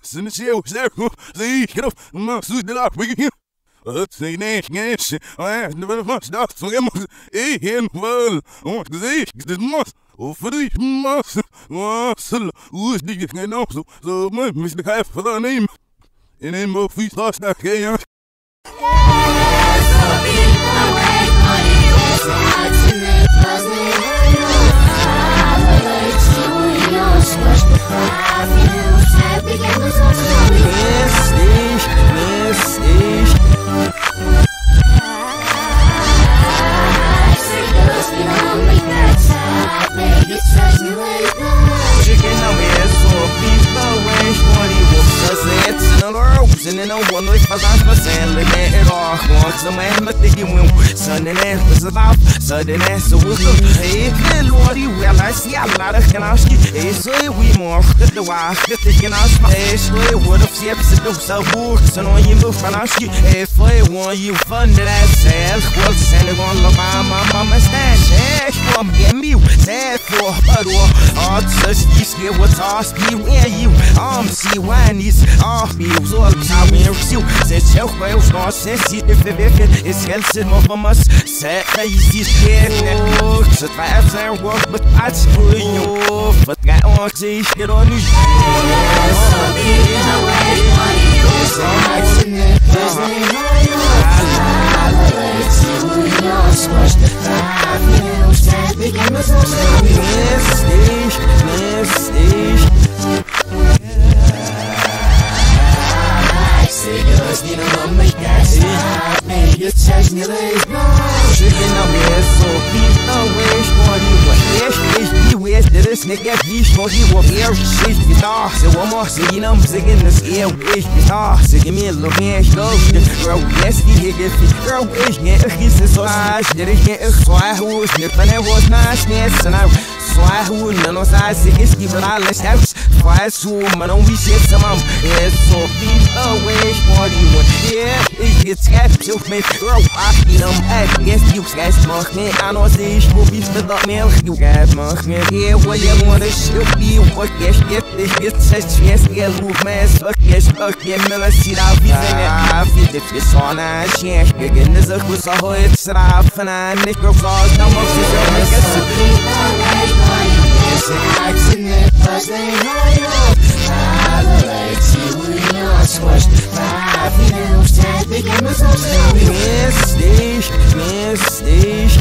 Send the shell, see, get off my suit that I bring here. Say that, yes, I never must stop, so I must, well, on the day, this must, for the must, muscle, who's the getting also, so my Mr. Half for the name, and then more feet lost that chaos. And then I wonder if I was my sandal and it all wants a man, but they give me Sunday night was about Sunday night, so what's the hey, Lordy, well, I see a lot of Kanaski, hey, so we more get the wife, get the Kanaski, hey, so what if she eps of some books and on you move Kanaski, hey, for one you fun that I said, well, send it on the mama stash, hey, come get me, sad for but all such you see what's all speed where you see when these off you all I mean, you said, "Show where was not sexy if it's healthy, more from us." Said, "Easy, yeah." So fast and work, but I screw you. But got on to get on you. You know, make that stop, make it touch me like chicken on me, so beat the wish for you. What is he wish that this nigga be for you? What air shit is off? So one more, so you know, I'm sick in this air wish is off. So give me a little man, go, girl, yes, he get fit, girl, wish, get a kiss, so I did it, get a fly who was nipping, it was nice, and I fly who none of size, it's given all the steps. Fly so, man, don't be shit, some it's so beat the wish for you. Yeah, it gets kept to me, girl, I feel them at guess you guys mock me. I know this will be for the milk, you guys mock me. Yeah, what you want to shoot me, what yes, get this, get such yes, get move, man, fuck yes, fuck yeah, Miller, see that be I feel if it's on a chance, again, there's a who's a hoe, it's rough, and I make her flaws, no more, she's a make us a beat the way for you. It's an accident, but they know you. I like to see you're squashed. I feel sad, they give me some story. Mistake.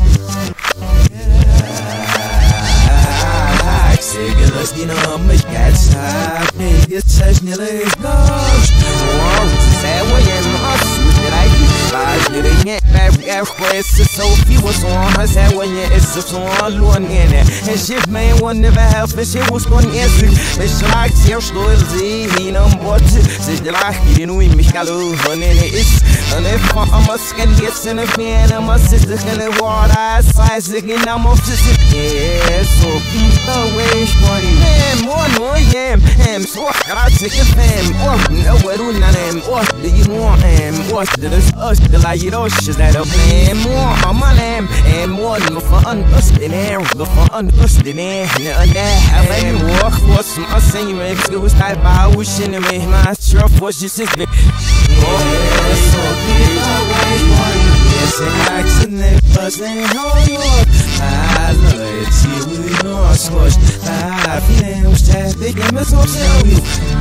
Cigarettes, you know, make that stop. Make it touch me like gosh. Wow, sad way in my suit that I do. Did it get back? So few was on her sad when it's so on in it. And shit, man, one never help it. She was going to answer. It's like sehr stolz, he no what. Says the like, you know, we make a love on it. And if I'm a skin gets in a fan, I'm a sister in the water. Size again, I'm off to sit. Yeah, so beat the way. More him, so I take a fam, or no, I do not him, or do you want him, or did us the light, she's that of him, more on my name, and more than fun, us in air, the fun, us in air, and have any walk for some us and you excuse type I wish in the way, my sure for just is big. Oh, so be away, yes, an accident, but they hold you up. I love it, see, we know squash. I feel sad, they give me so tell you.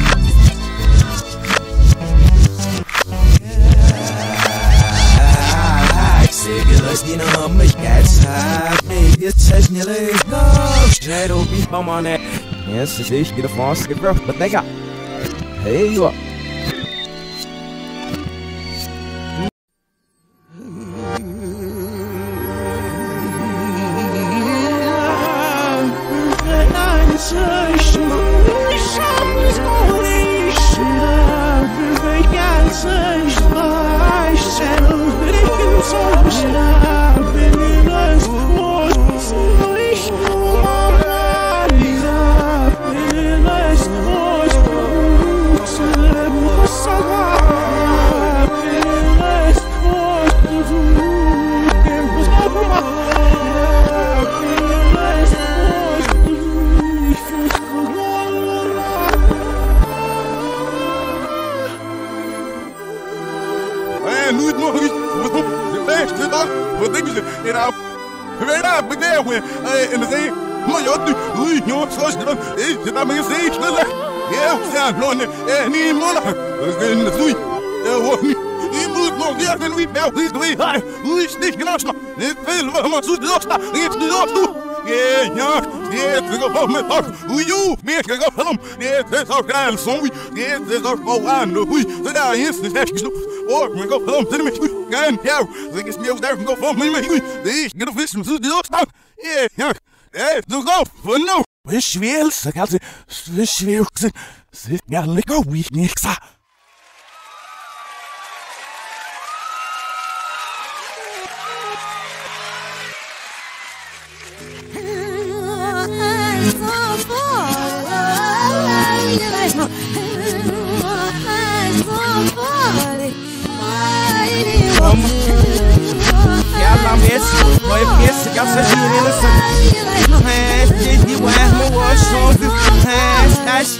Cigarettes, you know, make that stop. Make it touch me like gosh. Try to be bum on it. Yes, it's easy to fall asleep, bro, but they got. Hey, you up. I've been you know. Right up, but there when in the thing, my yard, you know, so it's the time you see, yeah, no, any more. In the three, he moved more there than we felt this way. We stick in us. It's very much to the doctor. It's the doctor. Yeah, to go home and talk. You make a go home. Yes, that's our grandson. Yes, that's our one. We, the guy is the next. Or we go home to the can here. They get me there and go home. They get a fish to the doctor. Yeah, to go for no. Wish will, Sakati, wish will sit Gallico, we nix. Ela mesmo, vai ver que essa girena you wear more wash on the hash,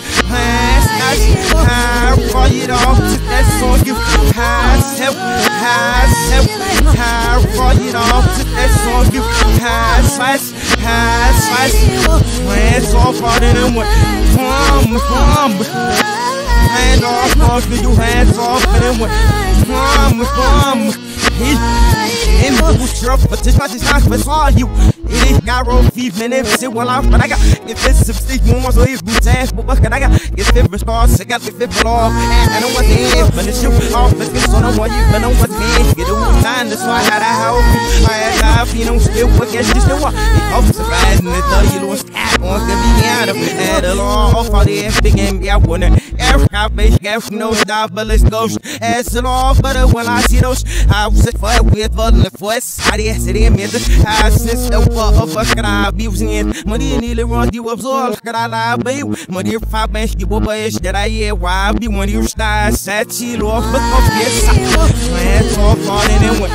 for you off to that song you has help, for you off to that song you has hands off on it and what hand off, you hands off and what in the truck, but it's not for all you. It is narrow feet, man. If it's well off, but I got if it's some stick more, so it's boots ass, but what can I got? It's favorite stars, I got the fifth off. I know what they is, but it's you off. Let's get so no more, you know what's me. Get all the time, that's why I had a house. I had a you know, still what gets just the one. It helps surprise and it's all you lost at on the piano. Had a long off all the F big and I wanna every base gas, no stop, but let's go. As it all, but when I see those, I was at fight with the voice. I did say, I since the fuck I be using it. Money nearly runs you up, so can I lie, babe? Money if I bench you over that I hear why I be when you start set you off, but yes, hands off on it and went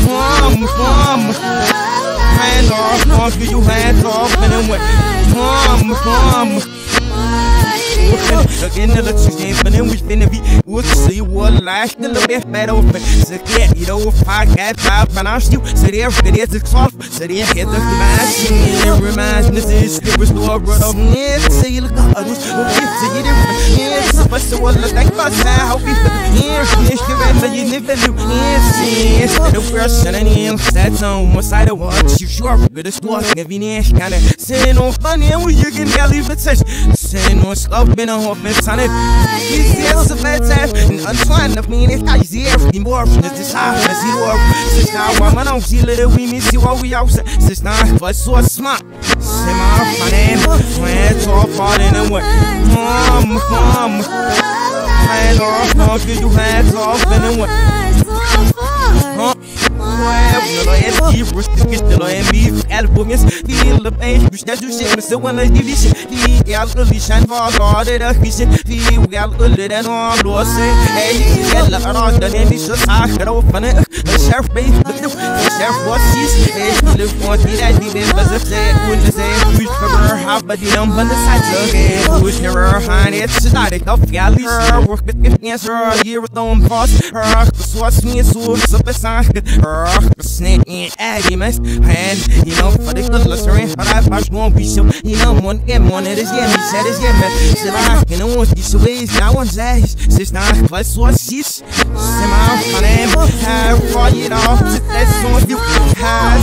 hands off, you hands off and then went again, the luxury game, but then we finna be we'll see what last the little bit better open. So, yeah, you know, if I got five pronounced you, so there, it's a soft, so there, hit the reminds me, it reminds me, this is restore, run up, yeah, say you look up, we'll get to you, yeah, supposed to look like us, how we yeah, you remember you never knew, yeah, instead of person and him, that's on one side of what you sure, but it's not convenient, kind of saying on funny, and you can leave it such, saying on stuff. Been a hope it's on it. He's the bad time. And untwined of me, if I see everything more from the desire. See what since now I'm on see little we miss you what we out. Since now but so smart. Say my funny hands off on it and what hands off, get your hands off and then what albums, feel the pain, which that you shit, so when I give you shit, the alcoholism for all the vision, feel the alcohol and all loss. Hey, you get a lot of the name is just I got open it. The sheriff, baby, the sheriff was seized. Hey, you look for the idea, but the say, when the say, who's for her, how but the number the side again, who's never behind it's a static of galley, work with the answer, here with no boss, her, so what's me, so it's a sign, her, snake in arguments, and you know, for the good listener, but I won't be so, you know, one game, one it is, yeah, he said it's yeah, man, so I can almost be so ways, now one's eyes, since now, what's what she's, semi funny, how far you off, that's on you, how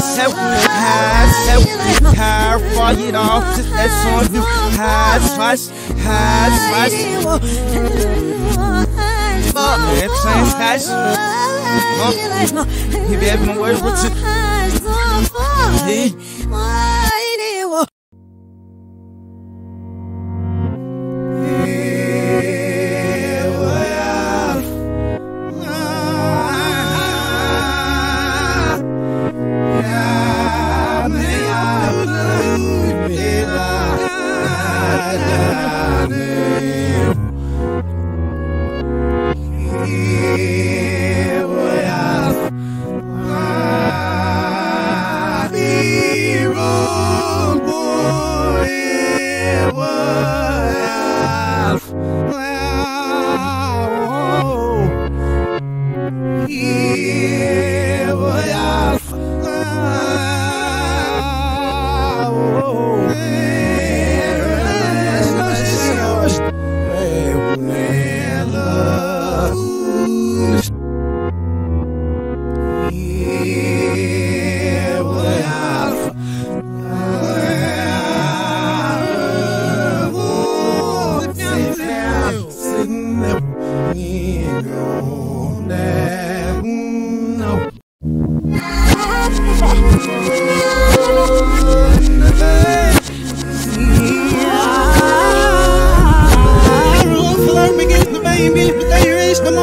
far you off, that's on you, how fast, it's nice, if you have my word, what's it? Hero.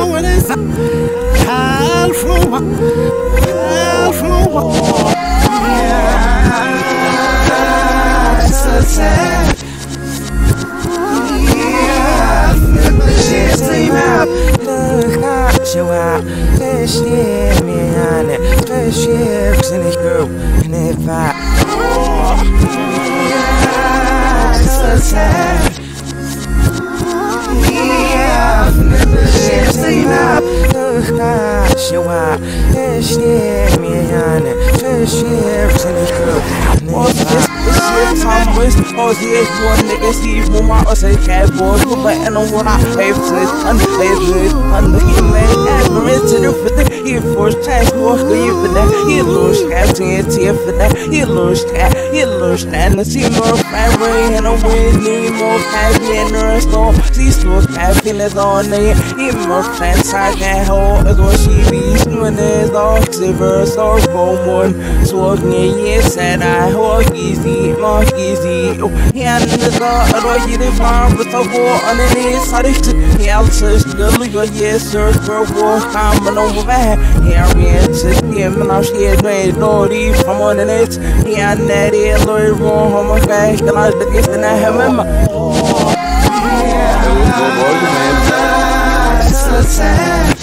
what is it? Hell from yeah, it's so sad. Yeah, the shit's clean up. Look out, show out. Fish near me on it. Fish ships in the group. And if I yeah, it's so sad. Yeah, the shit's clean up. Look out, show out. Fish near me on it. Fish ships in the group. Time waste, oh yeah, one nigga see woman or say cat boy, but I know what I have to unfavorite, unlimited, to the for the here first task for you for that, he lose cat to it for that, he lose cat, and see more family and a win, need more happy and the store, see stores happiness on there, he more fans I can hold as what she be doing is all silver, so one, so yes, and I hold easy, more easy. And the God, you the farm with a war underneath. So they took the altars, the legal yes, sir, for war, coming over there. Here we enter him, and I'm scared, no, Lordy, from on the net. And that is Lord, home of fact, and I was the gift, and I have him. Yeah, so sad.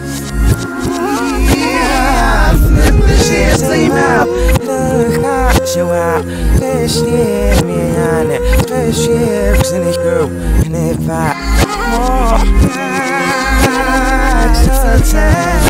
Yeah, flip the shit, sleep out. Look out, show out. Fish near me on it. Fish ships in the group. And if I so sad.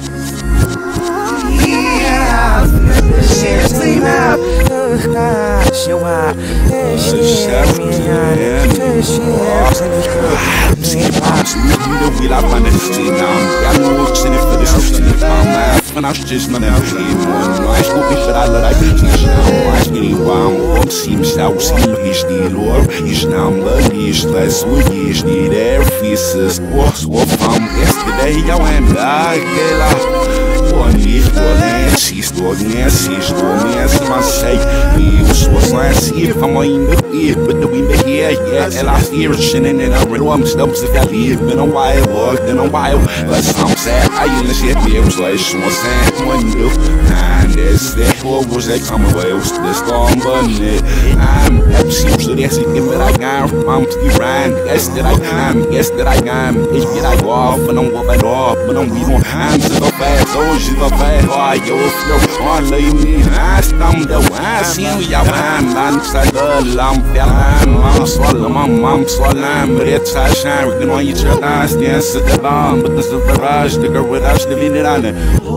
Yeah, the shit's clean up. Look out, show out. Fish near me on it. Fish ships in the group. We like my next team now. I'm watching it for this I'm just not out here. Nós vou esperar lá business now. Mas que vamos sim sao sim is Lord is number is less we is their faces was what from yesterday I went back one is one she's doing my say we was last year from in the ear but the wind here yeah and I fear shining in a room stumps if I live in a while but some sad I used to shit me was like one do and this what was that come away was the storm bunny I'm seems to this but I got I'm still ran yes that I am it's that I go off and I'm going off but I'm we don't hands to the fast so she's a fast why you flow on lay me I stumbled I see you I'm inside the lamp I'm swallowing but it's a shine we can on each other dance at the bomb but there's a barrage the girl with us living it on it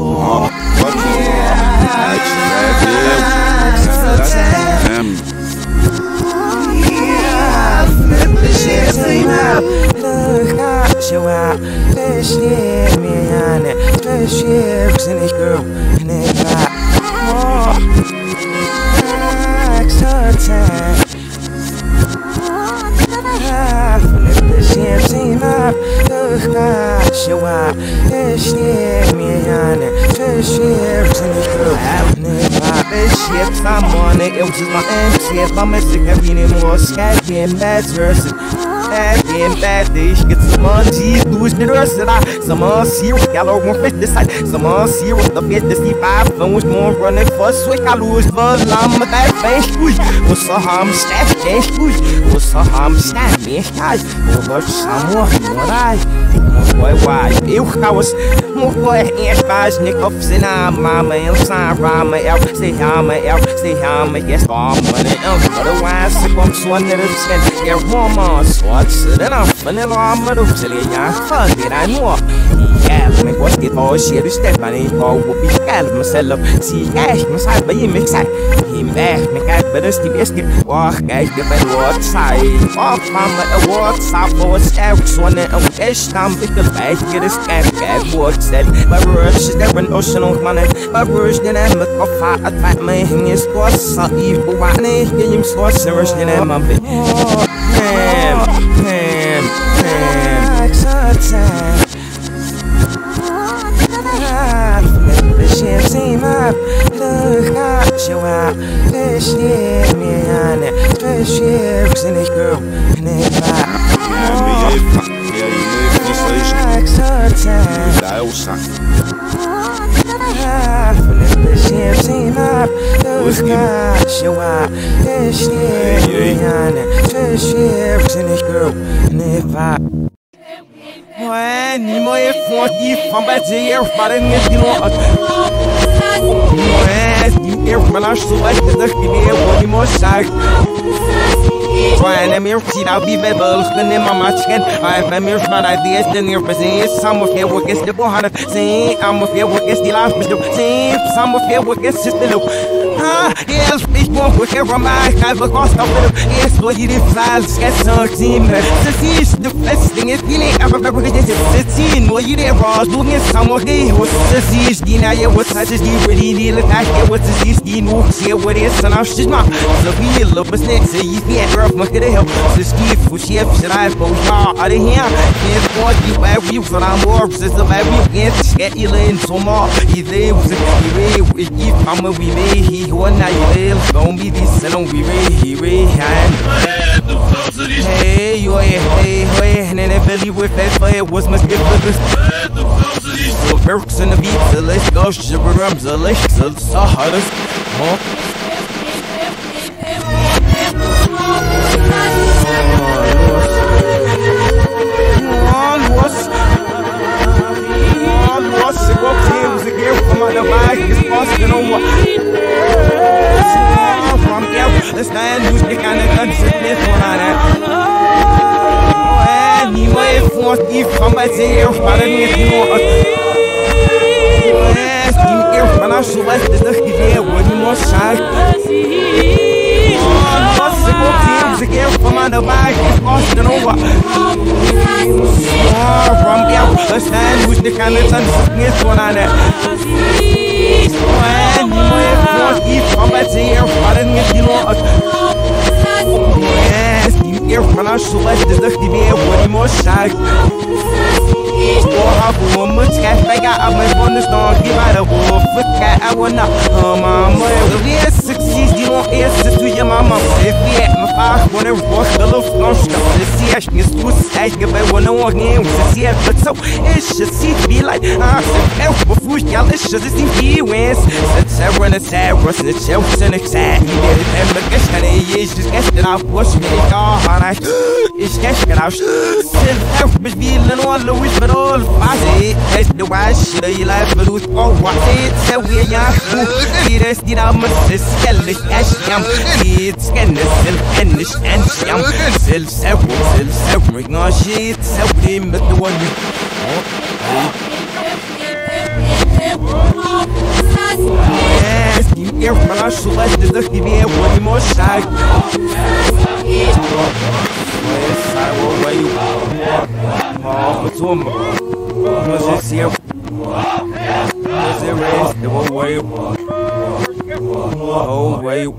Look out, show out. Fish near me on it. Fish ships in the group. And if I so time. Flip the ship team up. Look out, show out. Fish near me on it. Fish ships in the group. And if I fish ships, I'm on it. It was just my MC. I'm a sick every more scagging badgers. Bad dish, get some money, lose the rest of that. Some see what yellow won't fit this side. Some see what the fit to see 5 phones more running for switch. I lose the lamb with that face. What's a ham staff? What's a ham staff? Me, guys, over someone, what I boy, why? Eu was more boy, and guys, Nick of Sina, Mama, and Rama, say Hama, yes, bomb, but otherwise, I'm swanning the skin, get warm on swords, then I'm funny, I'm a little silly, fun, did I know? Yeah, me was the all shit, step on it, or would be cat myself, see, cash, my but you mix that. He back, me cat, but it's the biscuit, walk, guys, get my word side, off, Mama, a word, south, or scouts, one, and time, because I get a scat, what said, but rush is never an ocean of money, but rush, then I'm a fire, attack my hangers, was so evil, one, and him, so serious, then I'm a bit. Shit team up, look out, show out. Fish near me on it. Fish ships in the group, and if I Ni moje fłotki van bij zeer varen met die noord. Die eer van als zo uit de dag die meer wordt die moest zijn. Trying to mirror, see I'll be rebels, the name of my skin. I've been mirrored by ideas, the near present. Some of you will get the 400. See, I'm of you will get the life, Mr. See, some of you will get the loop. Yes, ich won't put here on my have a cost of it. Yes, what you did, files, get some team. The seas, the best thing is feeling ever better than the scene. Well, you did Ross, doing it some of the what's the seas, Dina, yeah, what's such as the really deal attack, yeah, what's the seas, the moves, yeah, what is, and I'm just my the wheel of a snake, so you can't drop my good help. The ski for ships, and I go out of here. Can't afford you every you for I'm more, since the baby can't get you in so more. You live, you come with me. One night you live, don't be this, and don't be ready, hey, you hey, and then I believe with that fire was my skip with this. So perks in the beat, so let's go, shiver rums, so let's so hardest. Let's stand who's the kind of this one on that. Anyway, for Steve from my zero, but I need to know. Yes, you hear from us, so let's just give you what you must say. What's the good teams again from on the back? It's lost and over. From the let's stand who's the kind of this one on that. Anyway, for Steve from my zero, but I need to know. Yes, you hear from us, so let's just give you what you must say. Much cash, I got a man on the store, give out a wolf, foot cat, I will not. Mama, we are 60s, you don't answer to your mama. If we had my father, when it was the love, no stuff, the sea, I can school, I can buy one on name, the sea, but so it should see be like, I said, help before y'all, it should see he wins. Said Sarah and Sarah, and the shelves and excited. And the guest that he is just guessing out, what's me, and I is guessing out. Still, help me feeling all the wish, but all I say, that's the why shit you like, but who's all what it so we are food. It's the Amas, Skellish, Asham, it's Kennis, and Sham, several, no shit, several, but the one you. Yes, you hear from us, so let's just give you one more side. Yes, I will wait you. Oh, it's one more. Because it's here. Because it raised the whole way. Oh, wait.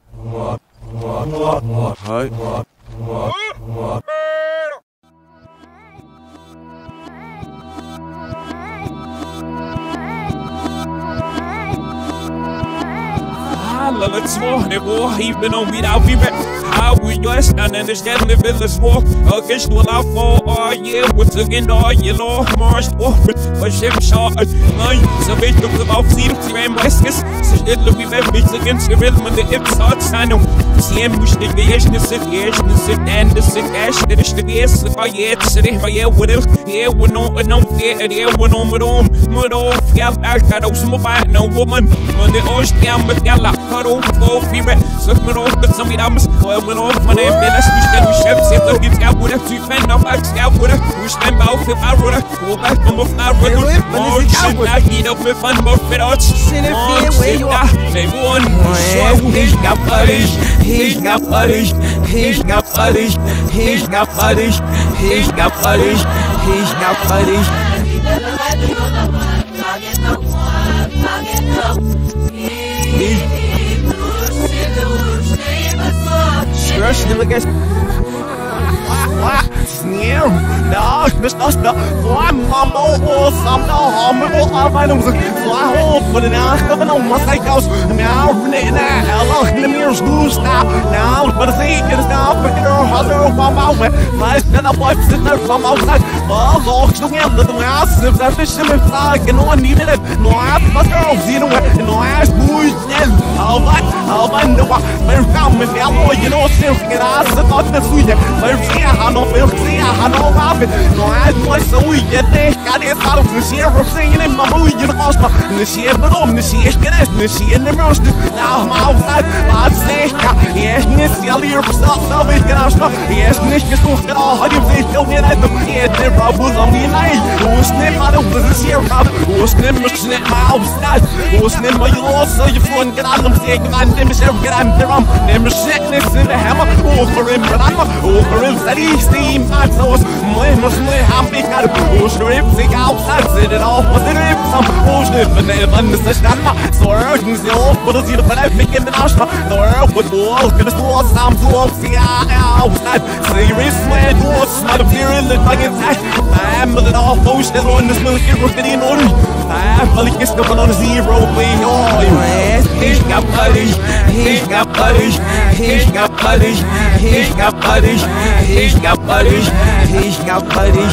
Let's walk, even though we don't be back. How we just stand and understand the village walk against the law for all year. What's again, all you know, Mars, but ship shot. So we took about 3 Westers. So it will be very against the rhythm of the episodes. I know, see him, which the creation is the creation is it, and the sick ash, the dish, the base, if I yet, so they are here with it. Here, we're no fear, and here, we're no more, yeah, I got those mobile, no woman. When the ocean down with Gala, huddle, go fever, so we're off, but some of them went off my name, then I switched and we chefs. If the gift out with a 2 fan, now I scout with a push them out if I wrote a go back from off my regular. Oh, shit, I get up with fun, but fit out. Oh, shit, they won. He's got buddies, he's got buddies, he's got buddies, he's got buddies, he's got buddies, he's got buddies. Crush the biggest. Sneer, no, Mr. I'm almost, I'm no harmful. I don't think I hope for the night of an almost like house. Now, hello, the mirrors do stop now, but I think it's now for your husband from out where my stand up wife sitting there from outside. Oh, look, the end of the house, if that fish in flag, and no one needed it. No, I have my girls, you know, and no ass boys, and I'll find the one. We're coming, you know, silk, and I said, not the sweet, but yeah, I don't feel. see, I know about it. No, I was so weak, I got it out of the sheriff singing in my mood, you know, the sheriff, the sheriff, the sheriff, the most. Now I'm outside, I say, yes, Miss Yelly, or something, so we can ask, yes, Miss, just look at all, how do you say, still get at the head, the rubbles on the night, who's name out of the sheriff, who's name, snip my outside, who's name, you lost, so you phone, get on them, say, I'm name, sheriff, get on the rum, name, sickness in the hammer, over him, but I'm over him, that he steam, I thought, my happy, who's ripping outside, sit it off, was it rip, some who's living in the system, so urging the old, but it's but I think in the national, the earth with walls, gonna store some tools, see, outside, seriously, what's not a fear in the fucking time, I'm with it all, those that on this military rocket in order, I'm like it's going on 0, playing all your ass, he's got buddies, he's got buddies, he's got buddies, he's got buddies, he's got buddies, he's got buddies.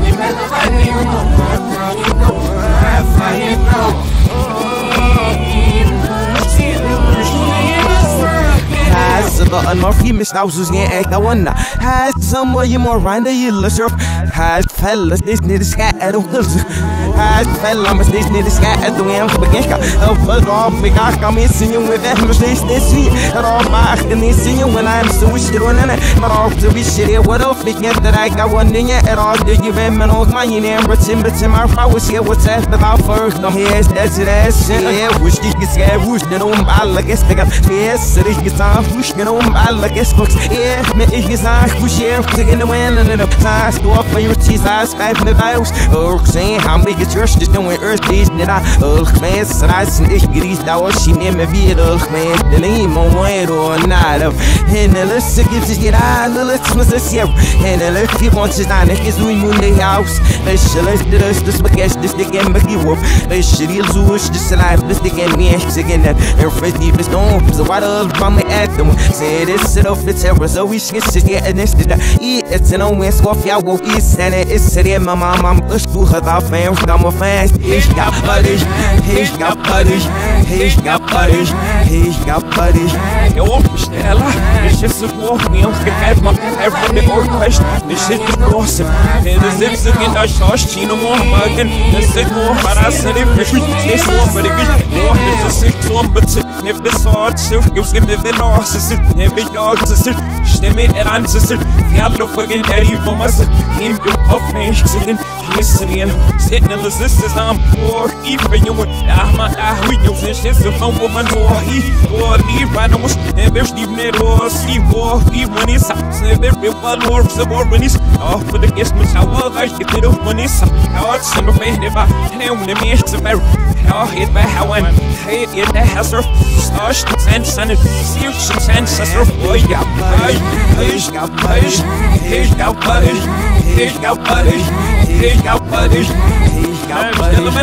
And more famous houses near Ekawanda. Has somewhere you more round the illusion. Has fellas, this near the sky at the hills. Has fellas, this near the sky at the way for the Geka. Of all big I come in singing with them, this see. And all my and they sing you when I'm so wish to run it. But all to be shitty, what else forget that I got one in it at all. Did you them and old my name, but in my flowers here, what's that about first? No, here's that's it, that's it. Yeah, wish you could scare, wish they don't buy like a stick up. Yes, it is time, wish you know. I like it, folks. Yeah, me is I who share taking the wind and the size to up for your teeth. I skype the virus. Oh, saying how big it's yours, just doing earth days. Did I? Oh, man, so I send it. Get these dollars. She made me be it. Oh, man, the name on way or not. And the list gives it. Get out. The list was a zero. And the list he wants is on it. Is we moon the house. They shall list the rest. This baguette, this the game, but you whoop. They should use wish this alive. This the game, me, again. That every deep is gone. So what else from the anthem? Say this it off the terror, so we should sit here and this it's an old west off y'all will east and it's city my mom I'm push to her about fans come off fast he's got buddies he's got buddies he's got buddies he's got buddies yo Stella it's just a walk me on get my every or question this shit is awesome and the zips again I saw she no more again the sick more but I said it this one for the good more is a sick one but if the sword shift gives him the losses every dog sister stimme an sister jag fucking daddy for my sister him go off man sitting listening sitting in the sisters I'm poor even you my we you fish this so woman or he or leave right now and there's the net or see war even is every one or subordinates off for the guest much I will I get it of money so I some of it if I when the me to marry how hit by how I hate it the house or starch and sun see ancestor boy got buddies he's got buddies he's got buddies he's got buddies he's got buddies he's got buddies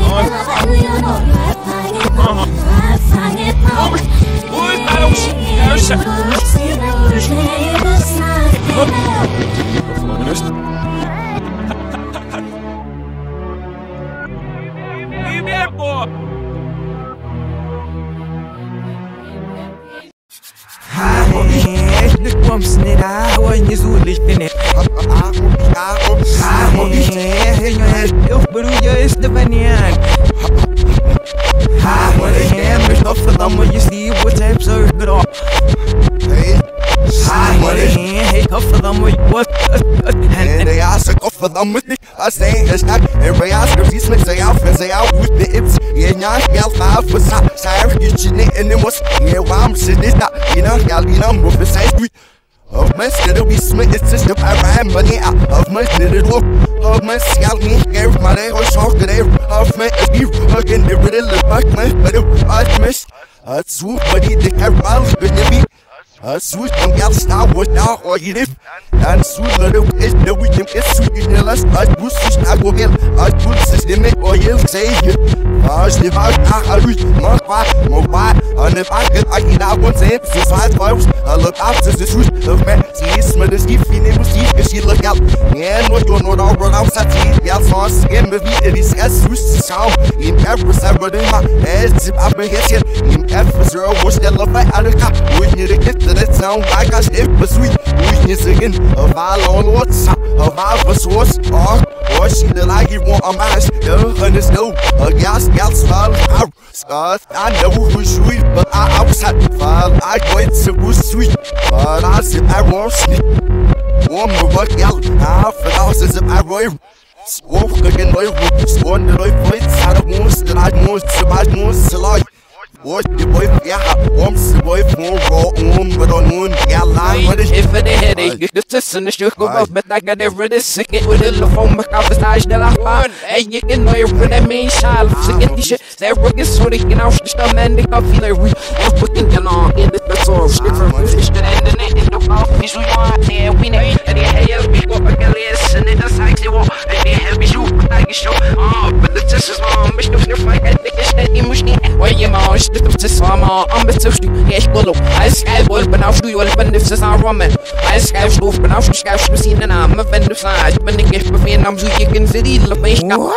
Bumps in it, I want you to live in it. I want you but you is the banyan. I want to hear stuff for them when you see what types are good off. I want to hear for them with what and they ask for them with me. I say it's not every ask if he's mixing out and say out with the ips. Yeah, y'all five was not sorry, you should and it was yeah, I'm sitting it not, you know, y'all move the side street. Of my skill be smith, it's just a param money out of my little look. Of my scalp me, gave my day or shock the day of my you again the riddle of my but I missed a swoop, but he did have miles with the a swoop from gal star was now or you live. And soon is the weekend is sweet in the last I was I go get I put system or you'll say you. As the back I reach my mobile and if I get I can out one say so 5 miles I look after the truth of man see smell the ski feeling was see she look out and what you know all run outside see gal once again with me, it is as we sound in every several in my head. I've been here in every zero. What's the love I had a cup? We need to get to that sound like I said, but sweet. We need to get a violin, what's up? A violin source, or she the like you want a mash. The honey's no, a gas, fall out. I know who's sweet, but I outside fall. I go into who's sweet, but I said I won't sleep. Warm the work out, half an hour since I roll. Walk again, one the life fights out of most that I most to life. What the boy, yeah, warms the boy for raw, but on one, yeah, line, what is if it headache? This is in the sugar of but I got every second with a little phone, but I was nice that I found. And you can know what I mean, child. Second, the shit, they're working so they can out the man, they can feel it. We are putting them on in the source. Fish that end the net in the office, we want there, we need, and they have me go back and listen, and that's like they want, and they have me shoot, but I can show. Oh, but the test is on, but you're fight, I think it's that emotion. Where you mouse, the test is on, I'm a touch, yes, below. I sky will, but now you will, but this is our woman. I sky roof, but now she scaps the scene, and I'm a vendor size, but the gift of me, and I'm so you can see the face.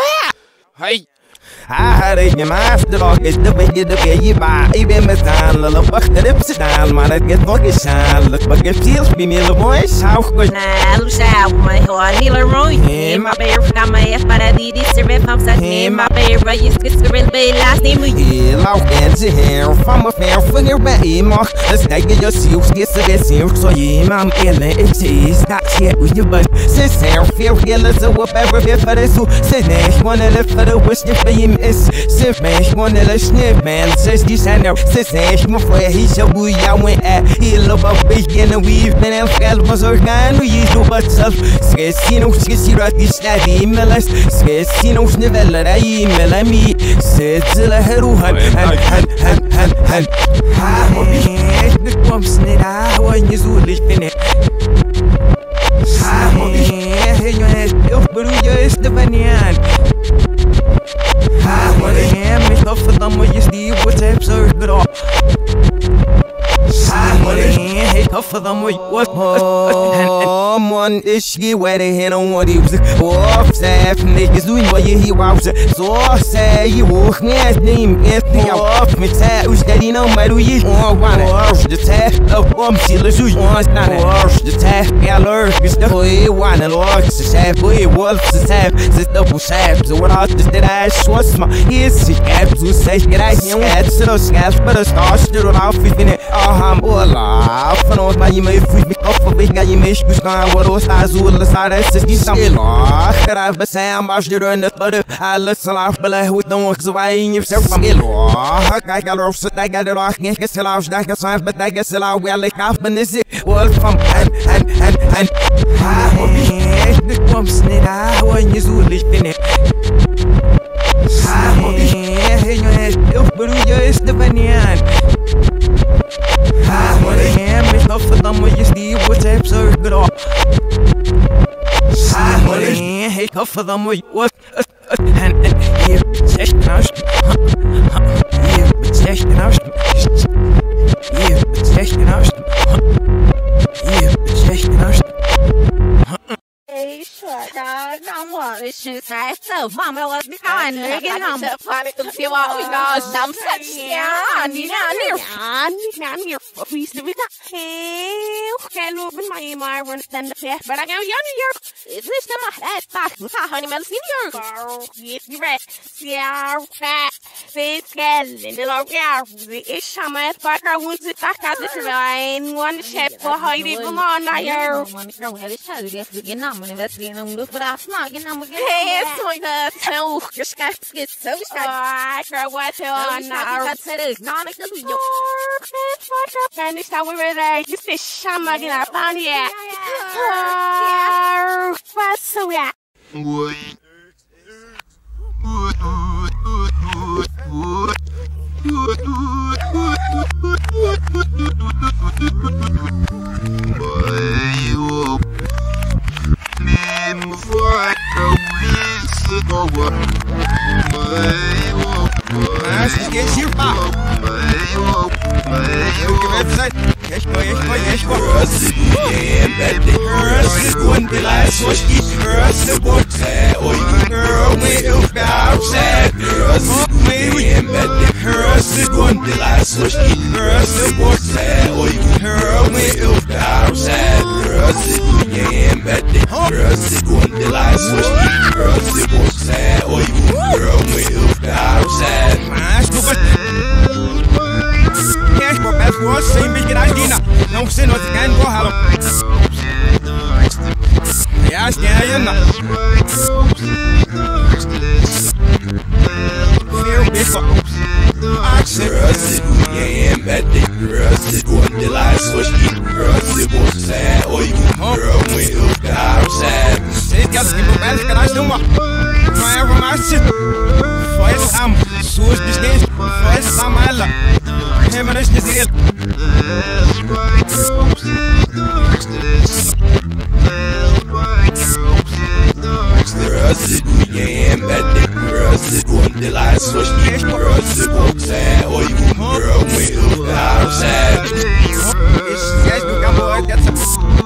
Hey. I had a master dog, it's the way you pay you buy. Even the time, little buck, the lips down, man, I get fucking shine. Look, but it feels me, little voice. How could I lose out? My whole Nila Roy, my bear, got my F, but I did it, Sir Pumps, I name my bear, I used to surrender last name. Loud and hair from a fair finger, but mark, let's take your seals, get the best here, so you, I'm in it, is not yet with your butt. Since there, feel killers, or whatever, if I do, sit there, one of the fellow was the fame. Is Sif man, one of the snip man, says this and now, says my friend, he shall be out when he love a big in the weave, and I'm scalp was organ, we used to but self, says he knows, says he wrote this that email us, says he knows never let I email me, says till I had the pumps in it, I want you to live in it. But you is the banyan. I want to hear me stuff for them when you see what's absurd at all. I want to hear tough for them when you what? One issue where they hit on what he was off, staff niggas doing what you hear was so say you walk me as name if they off me tap was that you know my do you want the tap of sealers who wants not the tap I learned the way one and locks the tap boy wolves the tap the double tap so what I just did I was my ears caps who say get I had so scabs but a star still off in it I'm all off and all my email if we off of it got you miss what was azul the side is this something that I've been saying about you in the butter I listen off but I don't work so I ain't yourself from it I got off so I got it off I guess I'll stack a sign but I guess I'll well like off and this is well from and I the pumps in it I want you to live in it I want you but you is the banyan I want to hear me stuff for them when you see what's absurd at all. I want to hear tough for them when you what and here possession house here possession house here possession house here possession house. Sure, dog. I'm what this shit says. So, Mama was behind me. Get on the planet to see what we got. Some such yeah. You know, near a piece of it. Hey, can't open my email. Run stand up here. But I go, you're. Is this the my head back? Honey, Mel, see your girl. Yes, you're right. Yeah, fat. Face gal. And the love, yeah. The ish, I'm at Parker. Who's it? I got this line. One ship for Heidi. Come on, now you're. One girl, have it. Tell you, get on. That's the number for that snug and I'm again. Hey, it's like that. No, your sky's so I try what on now. That's it. Not a good video. And this time we were there. You fish, I'm again. I found it. Yeah. What's so yeah. Girls, Segund de la sushi, Röse Bosse, oi, Röme Ildarset, Röse Guyam Betty, Röse Segund de la sushi, Röse Bosse, oi, Röme Ildarset. Mas tu vai. Yes, but that's what same big idea. Não sei não tem go halo. Yes, yeah, não. Röse Guyam Betty, Röse Segund de la sushi, Röse Bosse, oi, Röme Ildarset. Sei que as que mais que nós não. Vai arrumar se faz am suas distâncias, faz amala. Hemerish disease. Röse Guyam Betty, Röse Segund de la sushi, Röse Bosse, oi, Röme Ildarset. Yes, du kan wel uit dat.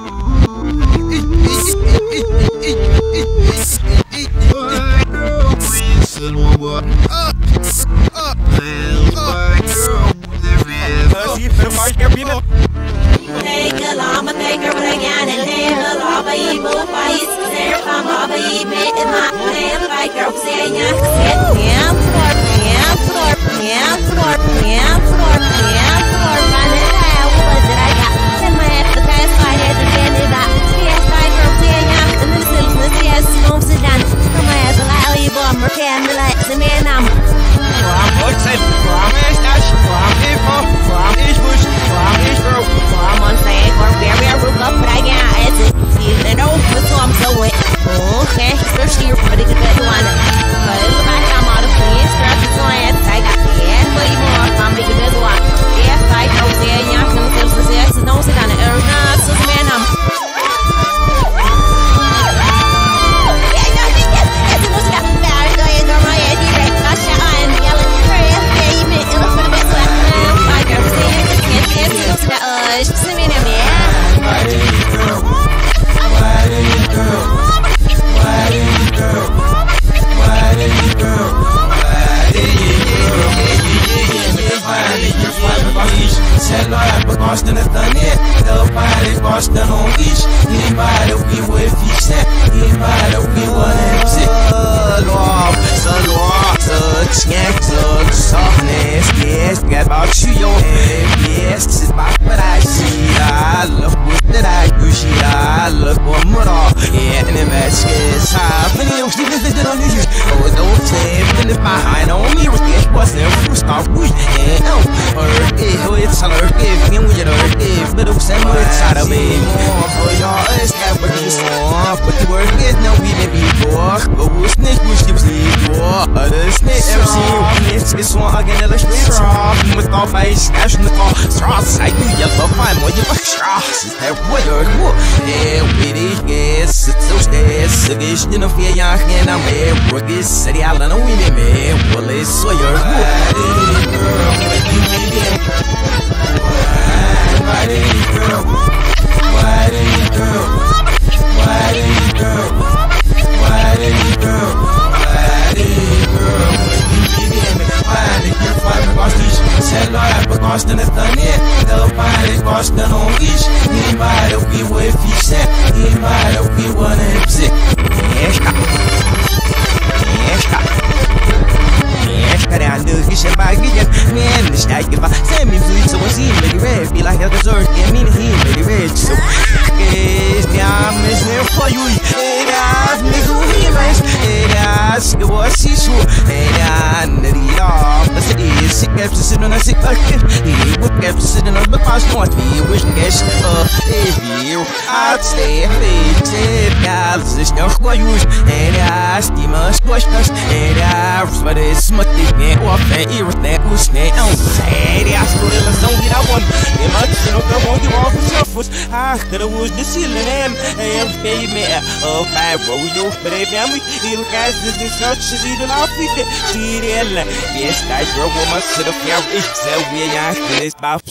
Achter was de zielen en baby oh my royal baby il gas de such ze de afite sirel yes guys bro woman sit up here is so we ja this baf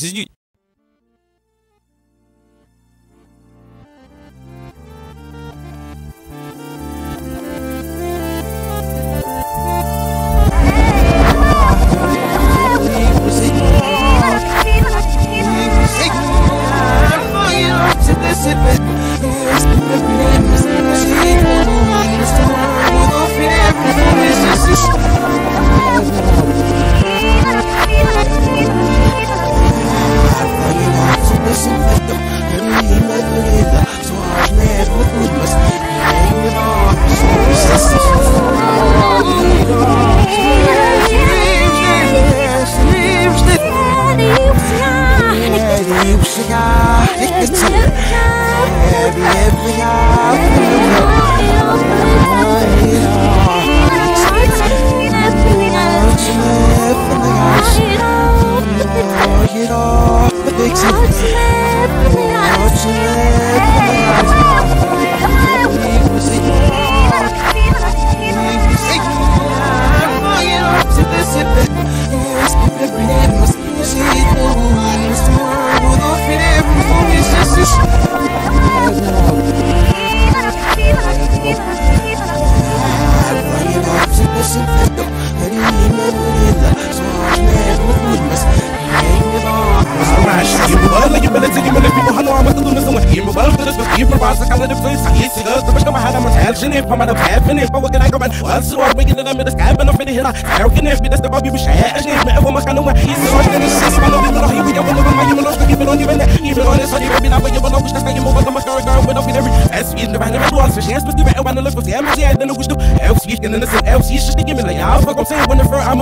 was a color of face. I see the much of my head. I'm a passion if I'm not having it. But what can I go and what's wrong with it? I'm in the sky, but I'm in here. How can it be that's the Bobby Bush? I just never my kind of way. He's so in the system. I'm not even here. We don't know my human lost. Even on even on this, I didn't be not, but you know, which that's how you move on my girl with up in every as we in the random was for chance, but the right one to look for them. Yeah, then we do else. You can understand else. You should give me like, I'll fuck, I'm saying when the first I'm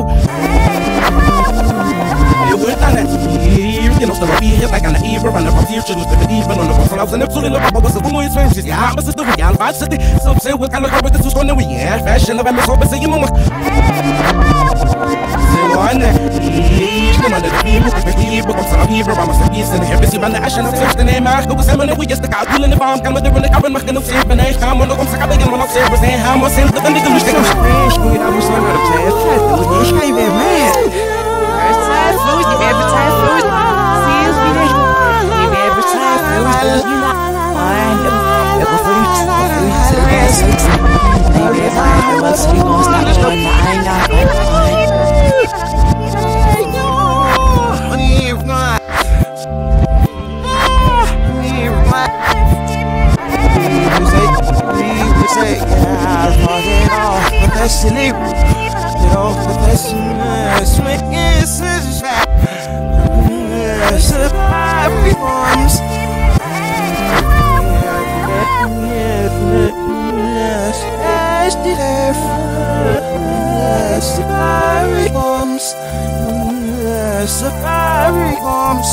you know, still be here like an evil and the future was the even on the floors and absolutely love what was the woman's friends. Yeah, my sister, we all city. So say what kind of carpet this was going to be. Yeah, fashion of MS over saying, Mama. On even under the people, the people, I'm here, I'm a piece and every single nation of the name. I go seven, we just the car in the farm, come with the carbon, my kind of safe, and I come on the Sakabian, one of savers, and how much sense the nigga stick. I was not a player, I man. Sleep, you know, but that's survive reforms. Survive reforms. Survive reforms.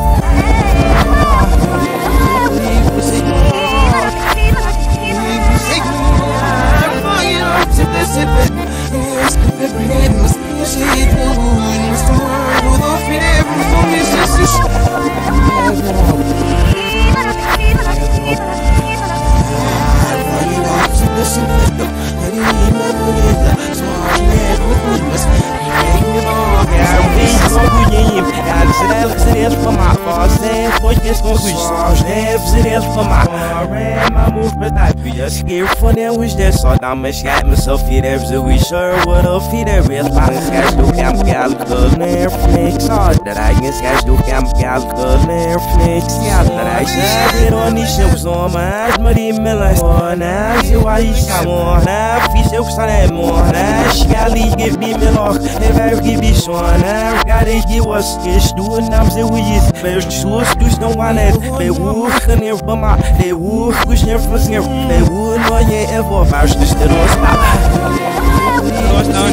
Scared for them, wish that saw down my scat myself. Feet every we sure what a feet every long sketch do camp gal Netflix. All that I can sketch do camp gal Netflix. Yeah, that I said it on these ships on my eyes, Muddy Miller. Now, see why he's more now. Fish up Sunday more now. She got to give me Miller. Never give me Swan. Now, gotta give us sketch doing names that we use. First, shoes, do no one else. They walk in here for my, they walk, push near for snare. They would know you ever vouch this to don't stop. What's done?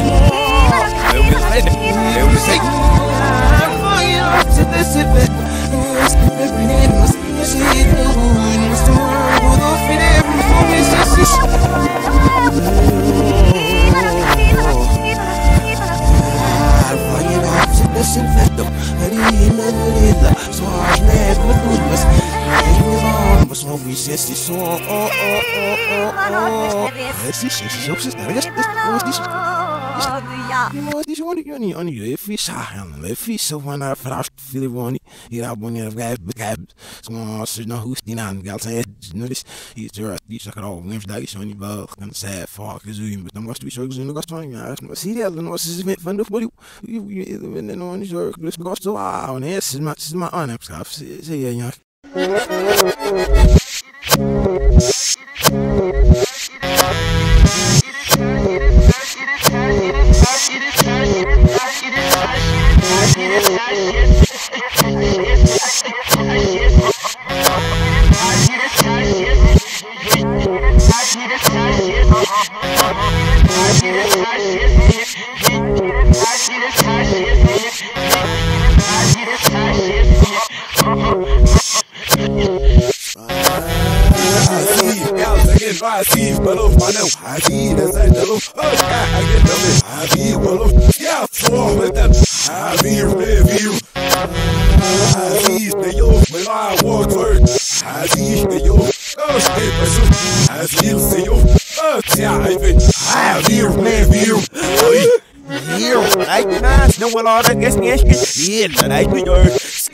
They will say, I'm going up to this event. Så var han først filivoni i abonner gab så så nå hustin han galt nu this he just this kan all nems dag så ni bal kan se fuck zoom men dan was du zo zoom gast van ja serial dan was het van de body en no ni zo dus gast zo ah nee is maar aan heb schaf zie je ja I see, but oh, I know I see that's a little. Oh, I get nothing. I see, well, yeah, so with that. I see, review. I see, the yo, when I walk work. I see, the yo, oh, stay by so. I see, the yo, oh, yeah, I see, review. Here, I can ask no one on, I guess, yes, yeah, but I do your skin.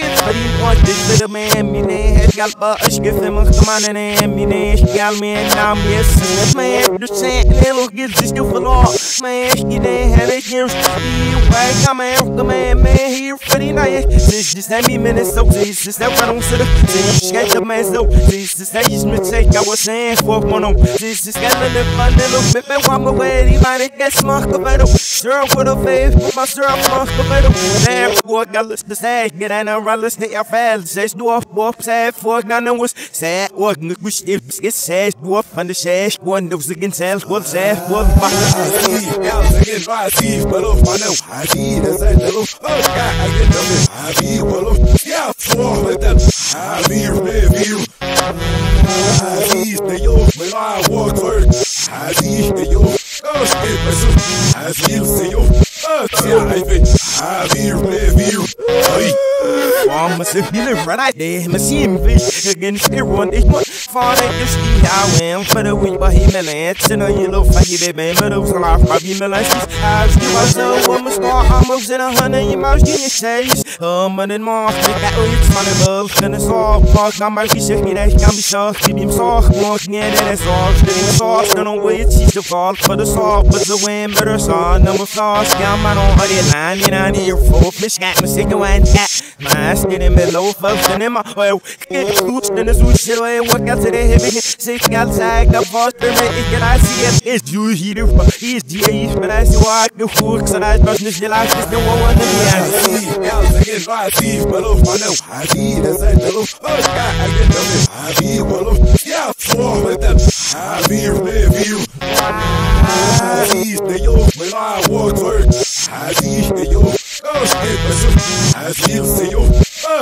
verdient ordentlich für den Mann. Mir nicht Geld, aber ich gebe mir Mann in mir nicht Geld mehr. Now me is it man, the sand little gets this you for all. Man, you didn't have it here. You wake up, man, here pretty nice. This is that me minutes, so this is that I don't sit up. This is the man, so this is that you mistake. I was saying for one on. This is got a little bit, but one away. Anybody get smart about it. Sir, for the face, put my syrup, smart about it. There, what got us to say, get an umbrella, stay your fell. Says, do off, walk, sad, fork, none was sad, walk, which is sad, walk, on the shash, one knows against self, what's sad, what the fuck. I get by Steve, but oh, I know I need as I know. Oh, God, I get nothing. I be well, yeah, for with them. I be review. I see the yo, when I walk work. I see the yo, oh, shit, myself. I see the yo, oh, I be review. I'm a civil right there, my seam fish against everyone. It's what far they just see how I am for the week, but he melons and a yellow fatty baby, but it was a lot of probably melons. I still myself, I'm a star, I'm moves in 100 in my genius says, but in March, that way it's funny, but then it's all park. Now my fish, that can be soft, keep him soft, walking in and it's all getting soft. No way it's easy to fall for the soft, but the wind better saw number flaws. Scam, I don't hold it line, you know, near 4 fish, got me sick of one cat. My skin in the low function in my oil. Get loose in the switch away. Work out to the heavy. Sick outside the foster. Can I see it? It's you here. He's GA. But I see why the hooks and I trust this. Like this. No one to be I get by Steve, but oh, I know I need as I know. Oh, God, I get nothing. I be well, yeah, for with them. I be review. I see the yo, when I walk work. I see the yo, oh, shit, myself. I see the yo.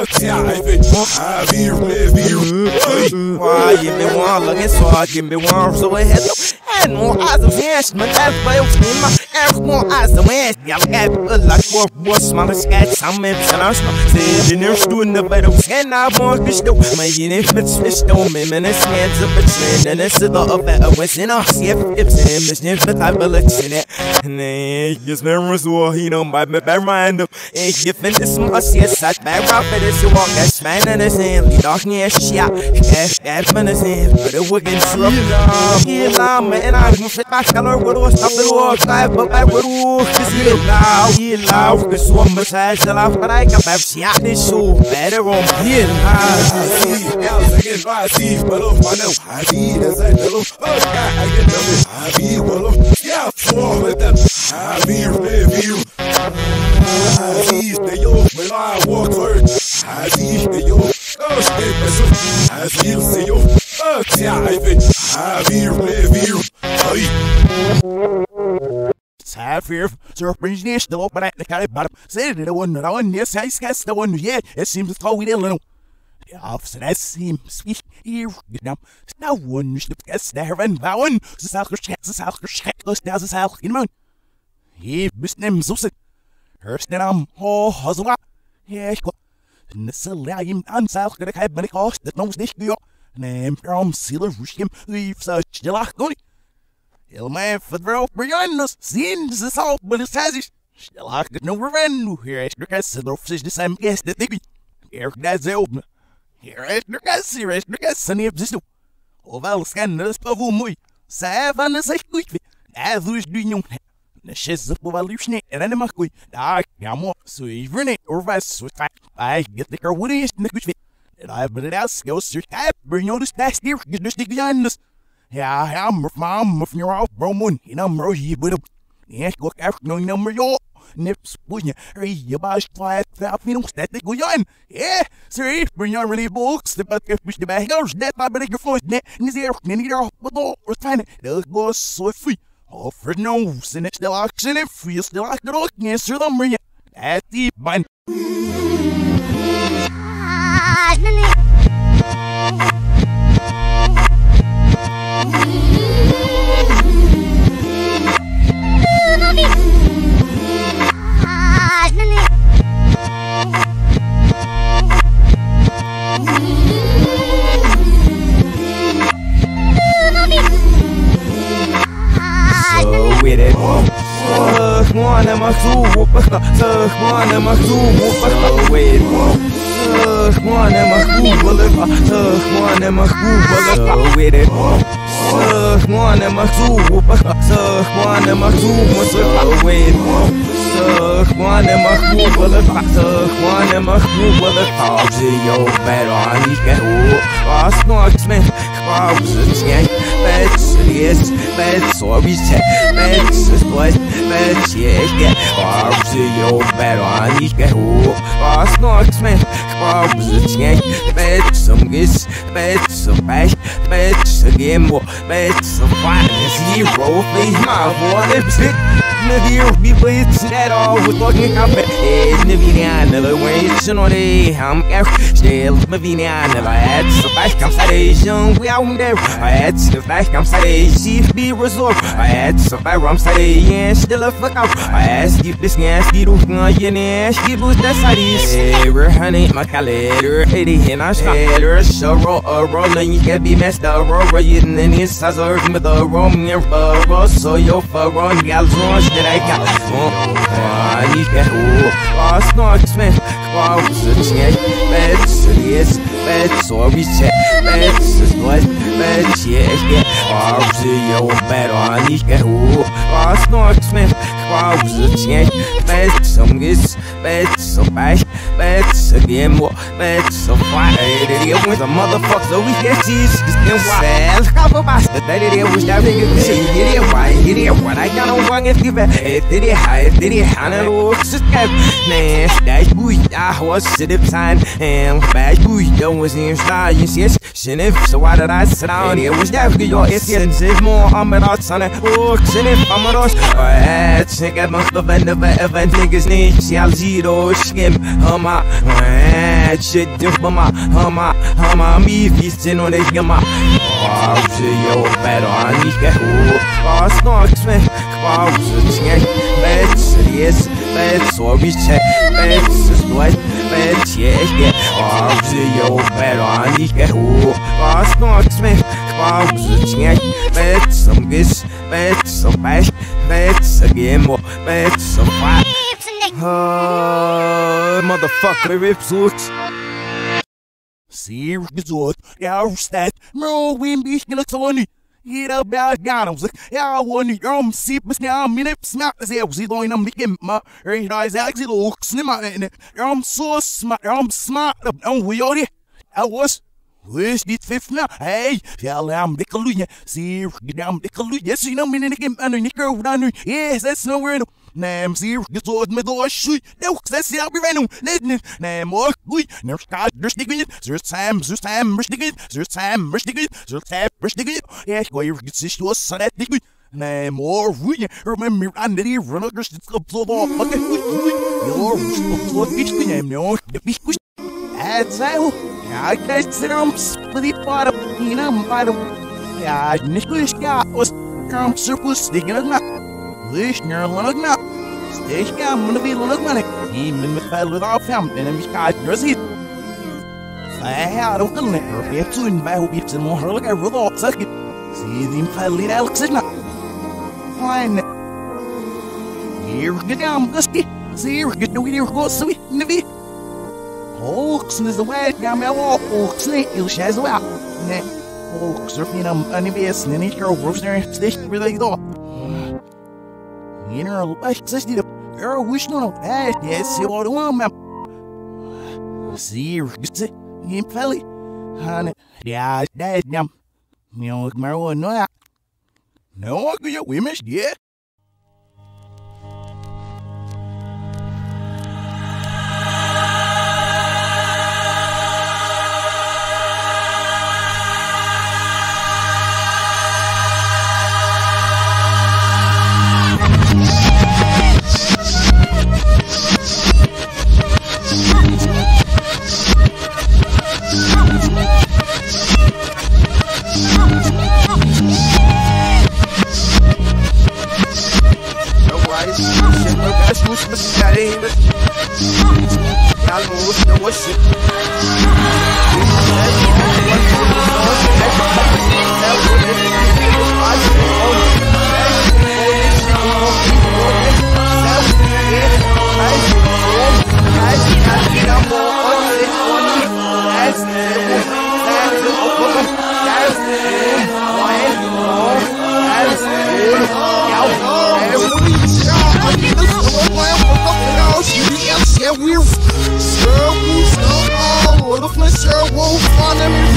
I be review. Why you been one looking so I give me one so I had and more eyes of hands, my dad fails in my air, more eyes of hands. Yeah, I got like more smaller sketch. I'm international. Say, in there, doing the better, and I want to show my unit, but it's still me, and it's hands of a trend, and it's the of that. I was in a see if it's him, it's him, but I believe in it. And then, just memories, or he don't buy me by mind. And you think this must see a side back up, and it's a walk that's man, and it's in the darkness. Yeah, that's when it's in, but it would get through. And I'm fit my color, what was up the walk, but I would walk, cause he loud, cause one massage the laugh, but I can have shot this so better on here. I get by Steve, but oh, I know I need as I know. Oh, God, I get nothing. I be well, yeah, for with them. I be review. I see the yo, when I walk work. I see the yo, oh, shit, myself. I see the yo, oh, I be review. Sapphire, surprise nest, the open at the carry bottom. Said the one that on, yes, I guess the one, yeah, it seems to we didn't know. The officer that seems sweet here, you know. No one should guess there and bound. The South check, goes down the South in the moon. He missed them so sick. First, then I'm all hustle up. Yeah, and the Salim and South gonna have many costs that knows this deal. Name from Sealer Rushim, we've such a lot going. He'll man for the rope beyond us, seems the salt, but it has it. Still, I could no revenge. Here, extra guys, the rope says the same guess that they be. Here, that's the open. Here, extra guys, sunny of this. Oval scan this pavul muy. Save and the safe quick. As who's doing young. The shiz of evolution and then my quick. I am more so even it or vice with time. I get the car woody in the quick. And I've been out, skills to tap, bring notice past here, get the stick behind us. Yeah, I'm from your off, bro, moon, you know, Rosie, with a yes, look after no number your nips, punya, you buy flat, you know, static go on. Yeah, sir, bring your really books, the butt of the back house, that I better your voice, net, and the air, and you're off, but all, or tiny, they'll go so free. Oh, for no, and it's the oxen, if we still like the rock, yes, sir, the Maria, at the bind. With it, one of my two, one of my two, with One محبوب one محبوب with it one محبوب one محبوب with one محبوب one محبوب yo better on you get snarks man crowds gang bets yes bets or we check bets is what bets yeah yo better on you get snarks man crowds gang bets some is bets some back bets again more bets some fine zero face my boy it's it never be plays at all with talking about it never wait on the ham still maybe never had so back I'm station we out there I had to back I'm sorry she be resort I had so back I'm sorry yeah still a fuck out I asked you this nasty to you nasty boost that side we're honey my calendar 80 and I started so rolling you can be messed up roll you in this as a with the wrong so your for run gals that I got I need that snarks man was a check bets yes bets or we check bets is what bets yeah yo better I need that snarks man was a check bets some is bets so back bets again more bets so fine it was a motherfucker so we get cheese then why cover master that it was that nigga get it why I got on wrong if you did it high did it hana looks just dash boy I was sitting sign and bash boy don't was in style yes sniff so why did I sit down it was that your essence more I'm not son oh sniff I'm not I check out my event niggas need shall zero skim hama shit hama me feasting on the yama yo better I need that snarks man bets yes bets or we check bets is what bets yeah yo better I need that snarks man bets some this bets some bash bets again more bets some fine motherfucker rips looks see resort yeah stat no win be looks on Get up, I was like, yeah, I want to see, but now I'm in it. Smart as I was going to make him my eyes actually looks in my so smart, smart. Oh, we already I was. Where's the fifth now? Hey, I'm the Kaluya. See, I'm the Kaluya. Yes, you know, me and him and the girl down. Yes, that's nowhere. Nam see, get towards me door shoot. No, that's the I'll be random. Nam more good. Never start, there's the there's time, there's time, there's time, there's time, yeah, go here, get this to us, so that the Nam more wood. Remember, and the runners, it's up so long. Okay, what bitch we name, no, the fish. That's how I guess I'm split part of by the yeah, Nicholas was come surplus sticking it up. Listener, look now. Stay I'm gonna be looking at it. Even with that little fountain and we got jersey. I don't know if you have to invite people more look at Rudolph Sucket. See the pilot Alex is not fine. Here we get down, Gusty. See, here we get the video go sweet, Navy. Hawks is the way down my wall. Hawks, you'll share as well. Hawks are being unibus and any girl roaster station where they go. You know, I just need a girl wish no bad. Yes, you want to want me. See, you Pelly. Honey, yeah, that's them. You know, Marrow, no, I go, we missed yet.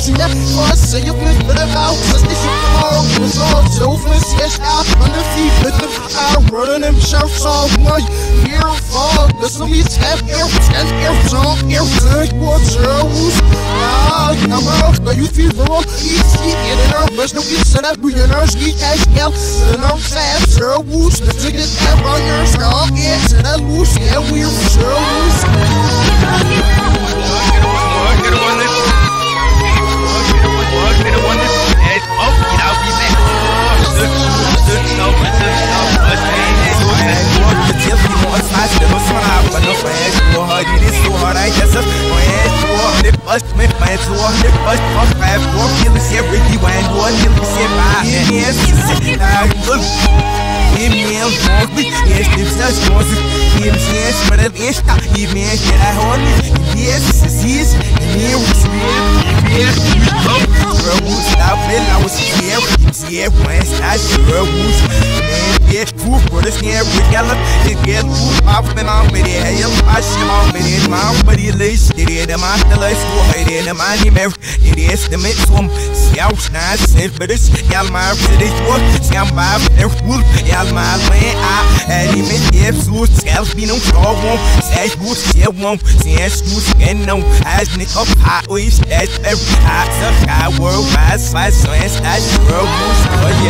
ja, was je met de hout, dat is je all so yes, out on the feet with the power running himself so much. Here fall, this will be tap air, what's I'm out, but you feel wrong. Easy, in and out, but no get set up with your nurse, get cash out. And I'm sad, sir, whoosh, the ticket that run your skull, yes, and I lose, yeah, we're sure but it's my pretty work, Sam Bob, and Wolf, my man. And even if Suits, Scalp, be no problem, says Boots, there won't see Suits, and no, as Nick of highways, as every heart of sky world, rise, slice, so as world moves,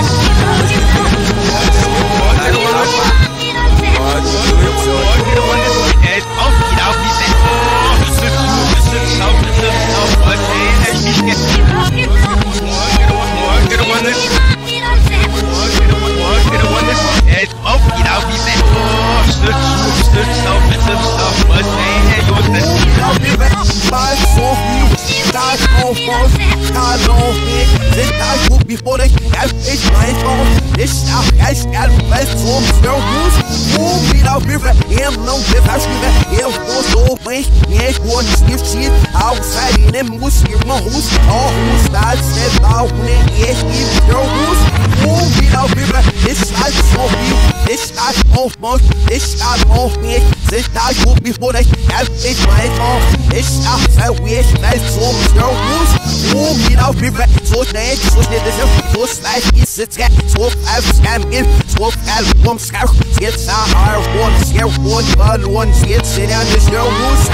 before they have it's my phone. This now has got best form, no rules. Who beat out river, and no if I should have so big. Yes, one stiff shit outside in them was your mouse. All who starts step out when yes, if no rules. Who beat out river, this side so you, this side off most, this side off me. This side will before they have it's my phone. This outside wish that's so no rules. Who beat out river, so they so this. So slash is a tech, so I've scam in, so I've one scout, gets a hard one, scare one, but one gets it on the show.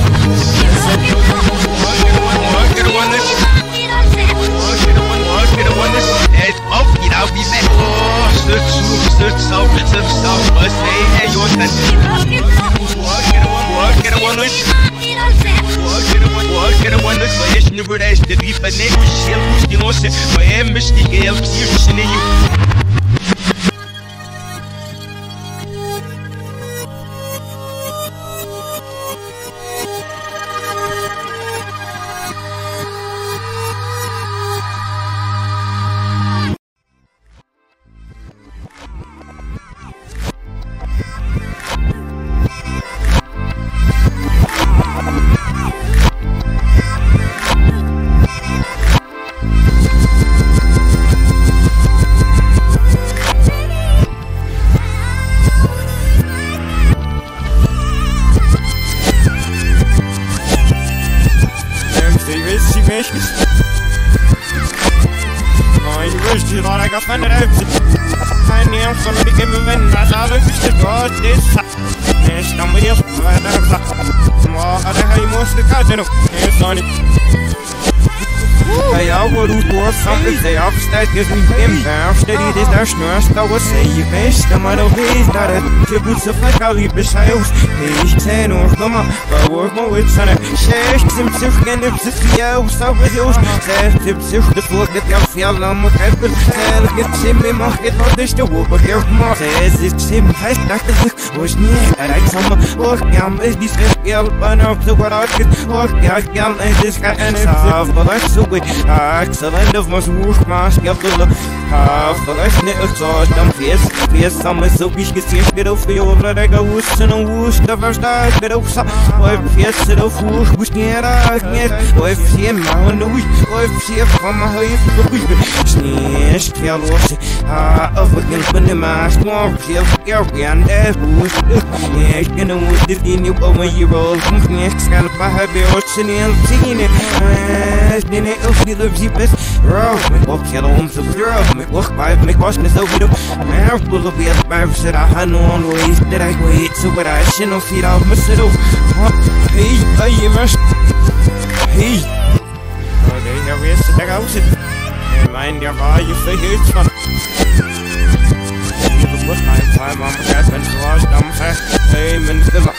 Gives me him down, steady this dash nurse, that was say you best, the man of his daughter, to put the fuck out of his house, he's 10 or come on, but work more with son, shares him sick and if it's the house, I was yours, says him sick, the fuck that you're feeling, what happened, tell get him in my head, not this to work, but here more, says it's him, fast, like the was near, and I come up, work, is this girl, but now to what I get, work, and this guy, and it's off, but that's so good, excellent of my swoosh mask, Vielleicht nicht so, dann fährst sammeln so wie ich gesehen, geht auf die Ober, der Gehust und Wust, der Versteig, geht auf Sack, fährst du auf Wusch, wust nicht nicht, läuft hier machen durch, läuft hier vom Haus, durch, Schnee, schwer los, aber ich bin im Arsch, morgen, hier gern der Wust, ich bin nur die Linie, wo man hier rollt, und nicht kann, bei Habiochen in Zine, ich bin nicht zelf die lucht die best. Row, ik op je om te bureau. Ik wacht bij me, ik was niet zo video. Maar ik wil op je bij me zitten. I know always that I wait. So what I should know, feet off my saddle. Hey, je was. Hey. Oh, nee, daar weer zit daar ook zitten. En mijn, daar waar je vergeet van. Ik moet mijn time aan me krijgen. En zoals dan zeg. Hey, mijn villa.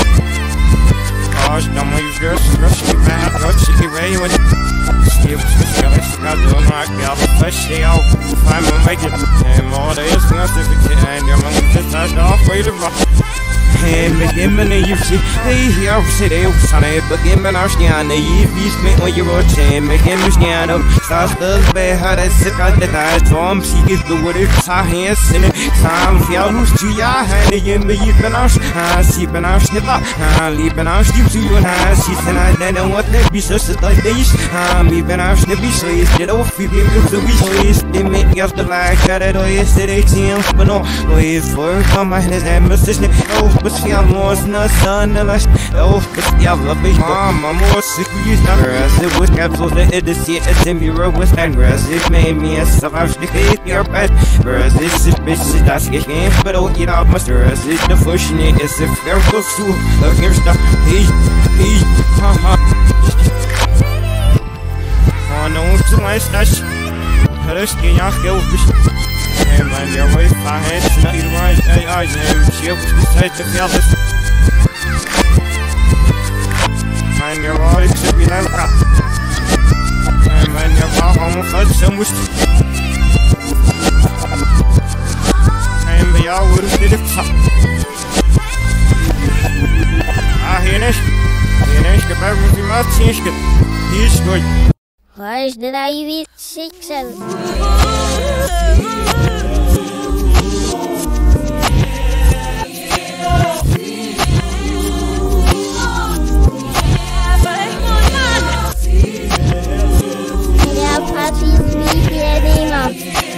Als dan moet je rustig je bent. Rustig je rijden. Stief, ik ga doen, maar ik heb het vastje al. Vijf me make it. En maar de eerste nacht ik en je man het is af voor je wacht. En begin me je zie, hey, ja, zit heel sanne, begin me als je aan je vies met wat je wordt zijn, begin me staan op, staat stil bij haar en zit aan de tijd, waarom zie ik door de saai in het, samen veel hoest je ja, en je me je ben als, zie ben als niet la, liep als die zo en ziet en dan wat de bies dat is, me ben als de bies is, dit of je bent zo bies is, die met je op de laag, dat het is dat ik zie ons beno, we voor van mij en mijn zus niet, ja, moos na sannelas. Oh, ja, wat is mama moos? Ik use the grass. It was capsules that it is here. It's in mirror with that grass. It made me a savage to hate your bed. Grass, this is bitch. That's it. But don't get out my stress. It's the pushing it. It's a fair go to. Look here, stuff. Hey, haha. Oh, no, too much. That's. That's getting off your fish. Hey man, your wife, I had to not eat right. Hey, I know, she was beside the fellas. Man, your wife should be like that. Hey man, your wife almost had so much. Hey, but y'all would've did it. Ah, hier nicht. Hier nicht, gebeugt mit dem Arzt-Tischchen. Hier ist gut. Waar is de naïeve zichzelf? Ja, Patrick, wie viel nehmen?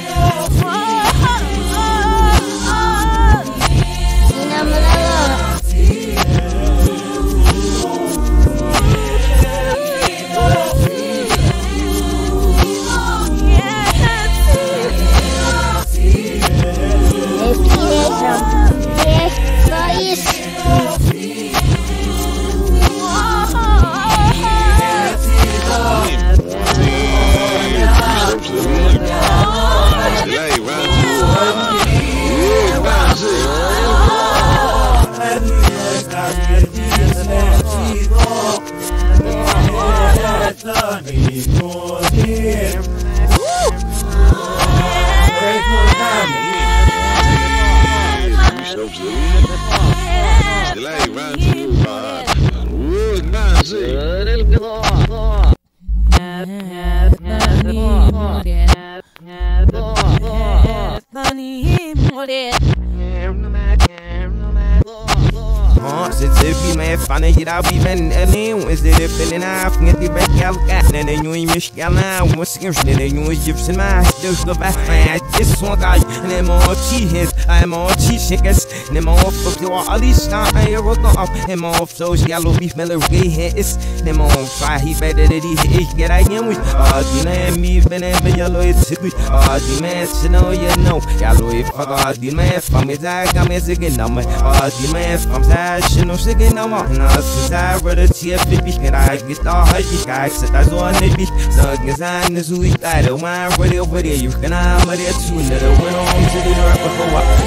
I'll be bending a name, is it if in half, get the back out, and then you ain't miss Gala, what's scared, and then you was gypsy my still go back, this one guy, and then more cheese, I'm all cheese shakers, and then more of your all these time, I will go up, and more of those yellow beef mellow gay hairs, then more try, he better than he get I am with, the man, me, Ben and yellow, it's sickly, the man, so know you know, yellow, if I the man from his eye, come as again, number, the man from Sash, no second number, I rather see a baby, and I get all high guys, so that's all they be. So, because I know who is I don't mind where they're over there. You can have my dear too, that I went home to the north for a while.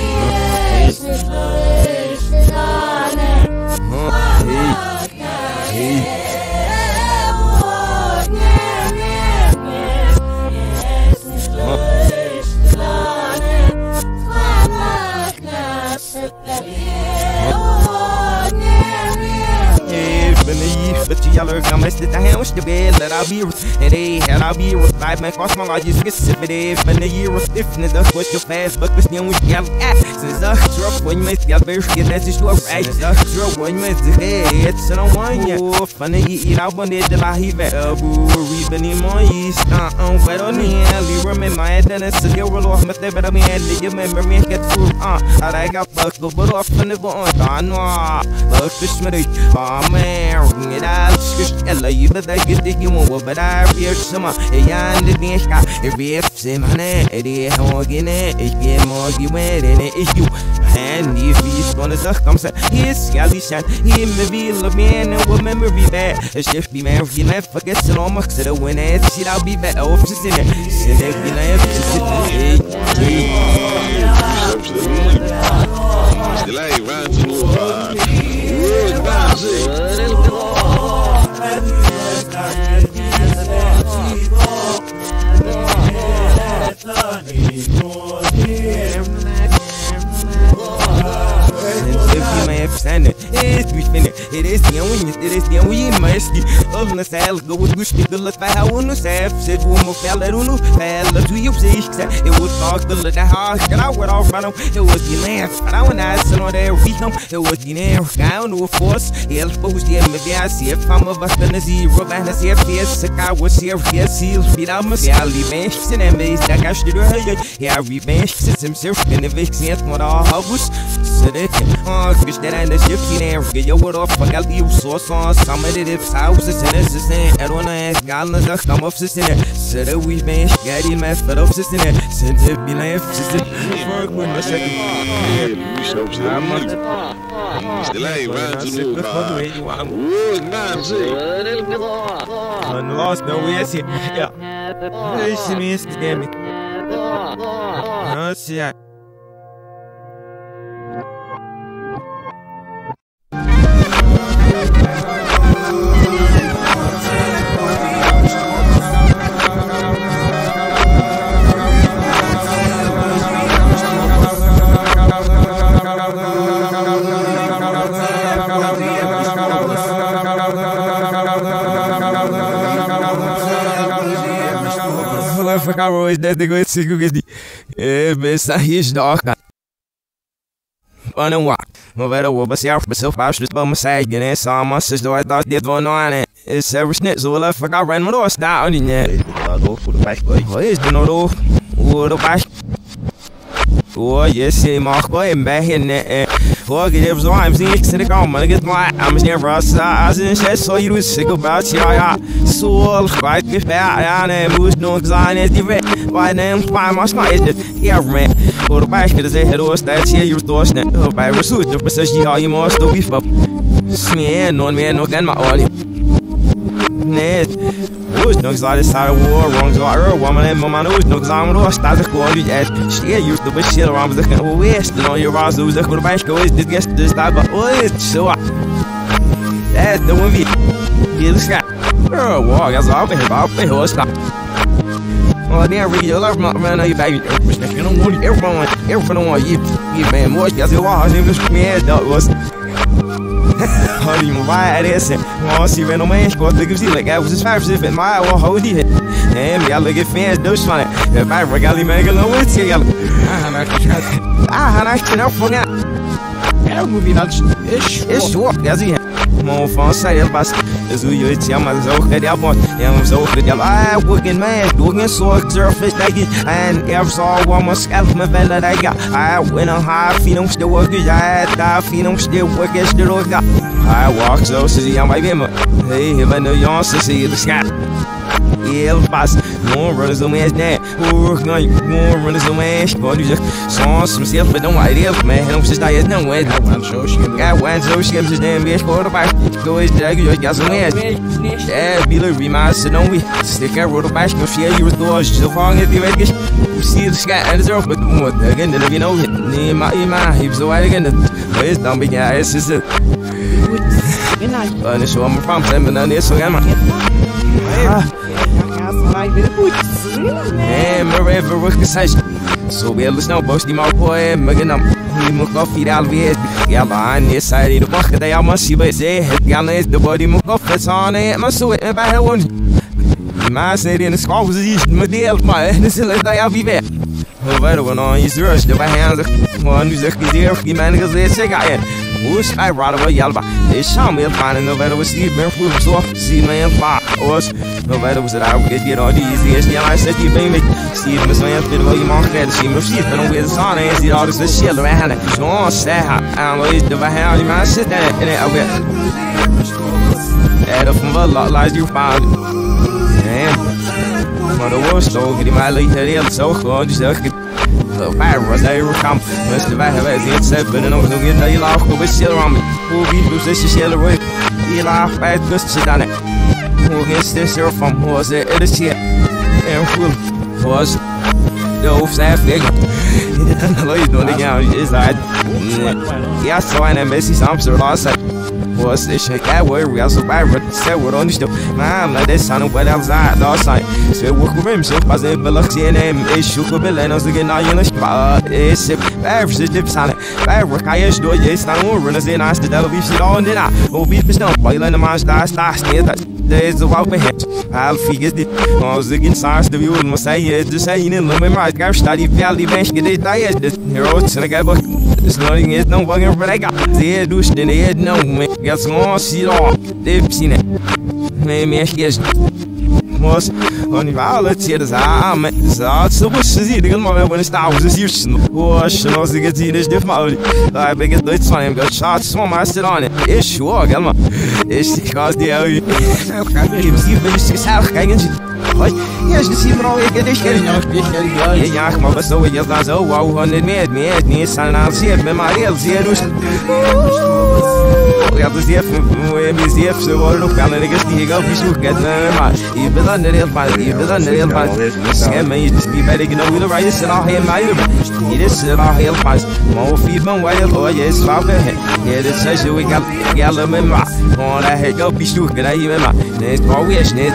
But you yellow, I'm listed the house to bed, let I'll be and they had I'll be with 5 man cost my largest get sick of it. And the year of stiffness, that's what your fast, but this young with yell at. Since the truck when you make your bear skin, that's just your right. The truck when you make the head, it's an one year. Funny, eat out one day till I heave it. We've been in my east, but on the end, you remember my dentist, you roll off my step, but I'm in the memory and get through. I got buckle, but off on the bone. I know, look, the Smitty, oh man. it out. Ella, you better get the human, but I fear some. And the dish got a reef, same on it. It is hogging it. It's getting more you went in it. It's you. And if he's gonna suck, comes at his scally shot. He may be a man and will memory bad. A shift be man, if you never forget to know much to the win it. Shit, I'll be better off just in it. Sit there, be like, still ain't round to move on. Good bouncy. It is the only mercy. Of the cell, go with wish to let the how on the self, said woman fell at Unu, fell to you say it would talk the house, get out with all run. It was the lamp, but I went out so there we come. It was the air, down to a force. He'll post the maybe I see if I'm of us gonna see Robin has here, fierce, I was here, fierce seals, feed out my sally bench, and embrace that I should do. Yeah, revenge sits himself in the vaccine, what all house. So they can, fish that and the ship in there, get your word off. I leave sauce on some of the houses and assistant. I don't ask Gallons of come off system. So that we bench, get in my foot of system. Send it be life system. Still ain't round to move on. Good bouncy. Lost no way, I see. Yeah. Listen, Miss Damn it. No, see, I always did the good security. Best I hear dog. On a walk. Over the wobble, self, myself, I should by my side. And I saw my sister, I thought they'd one on it. It's every snitch, so I forgot ran my horse down in there. I'll go for the back boy. What is the no? What the back? Oh, yes, see, Mark boy, and back in there. Oh, get was I'm seeing in the car, man. Get my I'm near us. As in, so you was sick about ya. So, quite if I am who's no design as the red. Why then, why must I it? Yeah, man. Go to back to the head of that here, you're doing it. By Rasu, the precision how you must do beef up. Smear, no man, no then my only. Net. Who's no excited side of war, wrong to our woman and Mamma knows no exam or start the quality as she used to be shit around the west and all your eyes who's the good bash goes to get this type of it's so that's the one we sky. Oh, walk as I'll be about the horse stop. Oh, there we go, love my man, you baby. You don't want everyone want you man more as you are, it was me that was. How do you buy this? Oh, see, when no man got the good like I was as far as if it my or how did it? And I look at fans, those funny. If I regali make a low with you, I can help for that. I'm moving out. It's what does he have? More fun side bus is who you tell my so that I want. I'm so good. I working man, doing so surface like it. And ever saw one more scalp my fella that I got. I went on high, feeling still working. I die, feeling still working. Still got. I walk so see on my game. Hey, if I know you want to see the sky. Yeah, boss. More runners on man's net. More runners on man's. Go do just songs from self, but don't idea, man. I'm just I no way. One show she got one show she gives damn bitch for the bike. Go is drag you got some ass. Yeah, be like reminds don't we stick a road bike. No share your doors so long as you make it. See the sky and the earth, but what again? Then you know it. My he's so wide again. Where's don't be guys? Is it? And so I'm from them and then this so am Ever work the size. So we have no boasting my boy, Maganum. We move off it out with Yalan, this side of the bucket. They are must see, but say, Yalan, the body move off that's on it. Must do it if I have one. My city in the scar was east, my deal, my innocent, I'll be there. Over one on his rush, the hands of one who's a dear, he manages this cigar. Who's I rather away Yalba? They shall me finding no better with Steve Barefoot, so see man fire. No better was that I would get all the easiest. Yeah, I said, you baby. Steve was man fit away your mom had to see no sheep, and with the sun and see all this shit around it. So on, sad, I'm always the behind my sit there, and I'll get. Era van wat laat je vader. Maar de worst ook, die mij liet er heel zo gewoon, dus dat ik waar was hij weer kwam. Dus de wij hebben het zeppen en nog niet dat je laag op is heel ram. Hoe wie dus is je heel rooi. Je laag bij het kust zit aan het. Hoe is dit zo van hoe ze het is hier. En goed was de hoofdzaak. En dan doe ik jou is dat. Ja, zo en Messi soms er last. Was this shit that way we also by what said what on the man like this on what else I last night so we could rim so pas in belux in name is shook bill and us again now you spot is every tips on it by work I is do you stand over and say nice to tell we sit on it oh we be stand while in the man start that there's a wow hit I'll figure it was again size the view must say it the saying in the memory got study valley bench get it I the heroes and I got it's nothing is no fucking but I got the douche in the head no man gets on see all they've seen it maybe yes was on the violet here is I'm so much to see the moment when it's now was used was no to get this different I beg it let's find got shots so I sit on it is sure gamma is because the you see this how can you yes, you see me all get this yeah, maar was zo je dan zo wou 100 meer niet zijn aan zeer met maar heel zeer dus ja dus die even zo worden ook kan ik eens die op zoek get maar je bent dan heel vaak schem je die bij de genoeg wil rijden ze al heel mij dit is al heel vast maar of je man waar je oh yes waar ja dit is zo ik heb gelle met maar oh daar heb ik op zoek dat je met maar nee maar wie is niet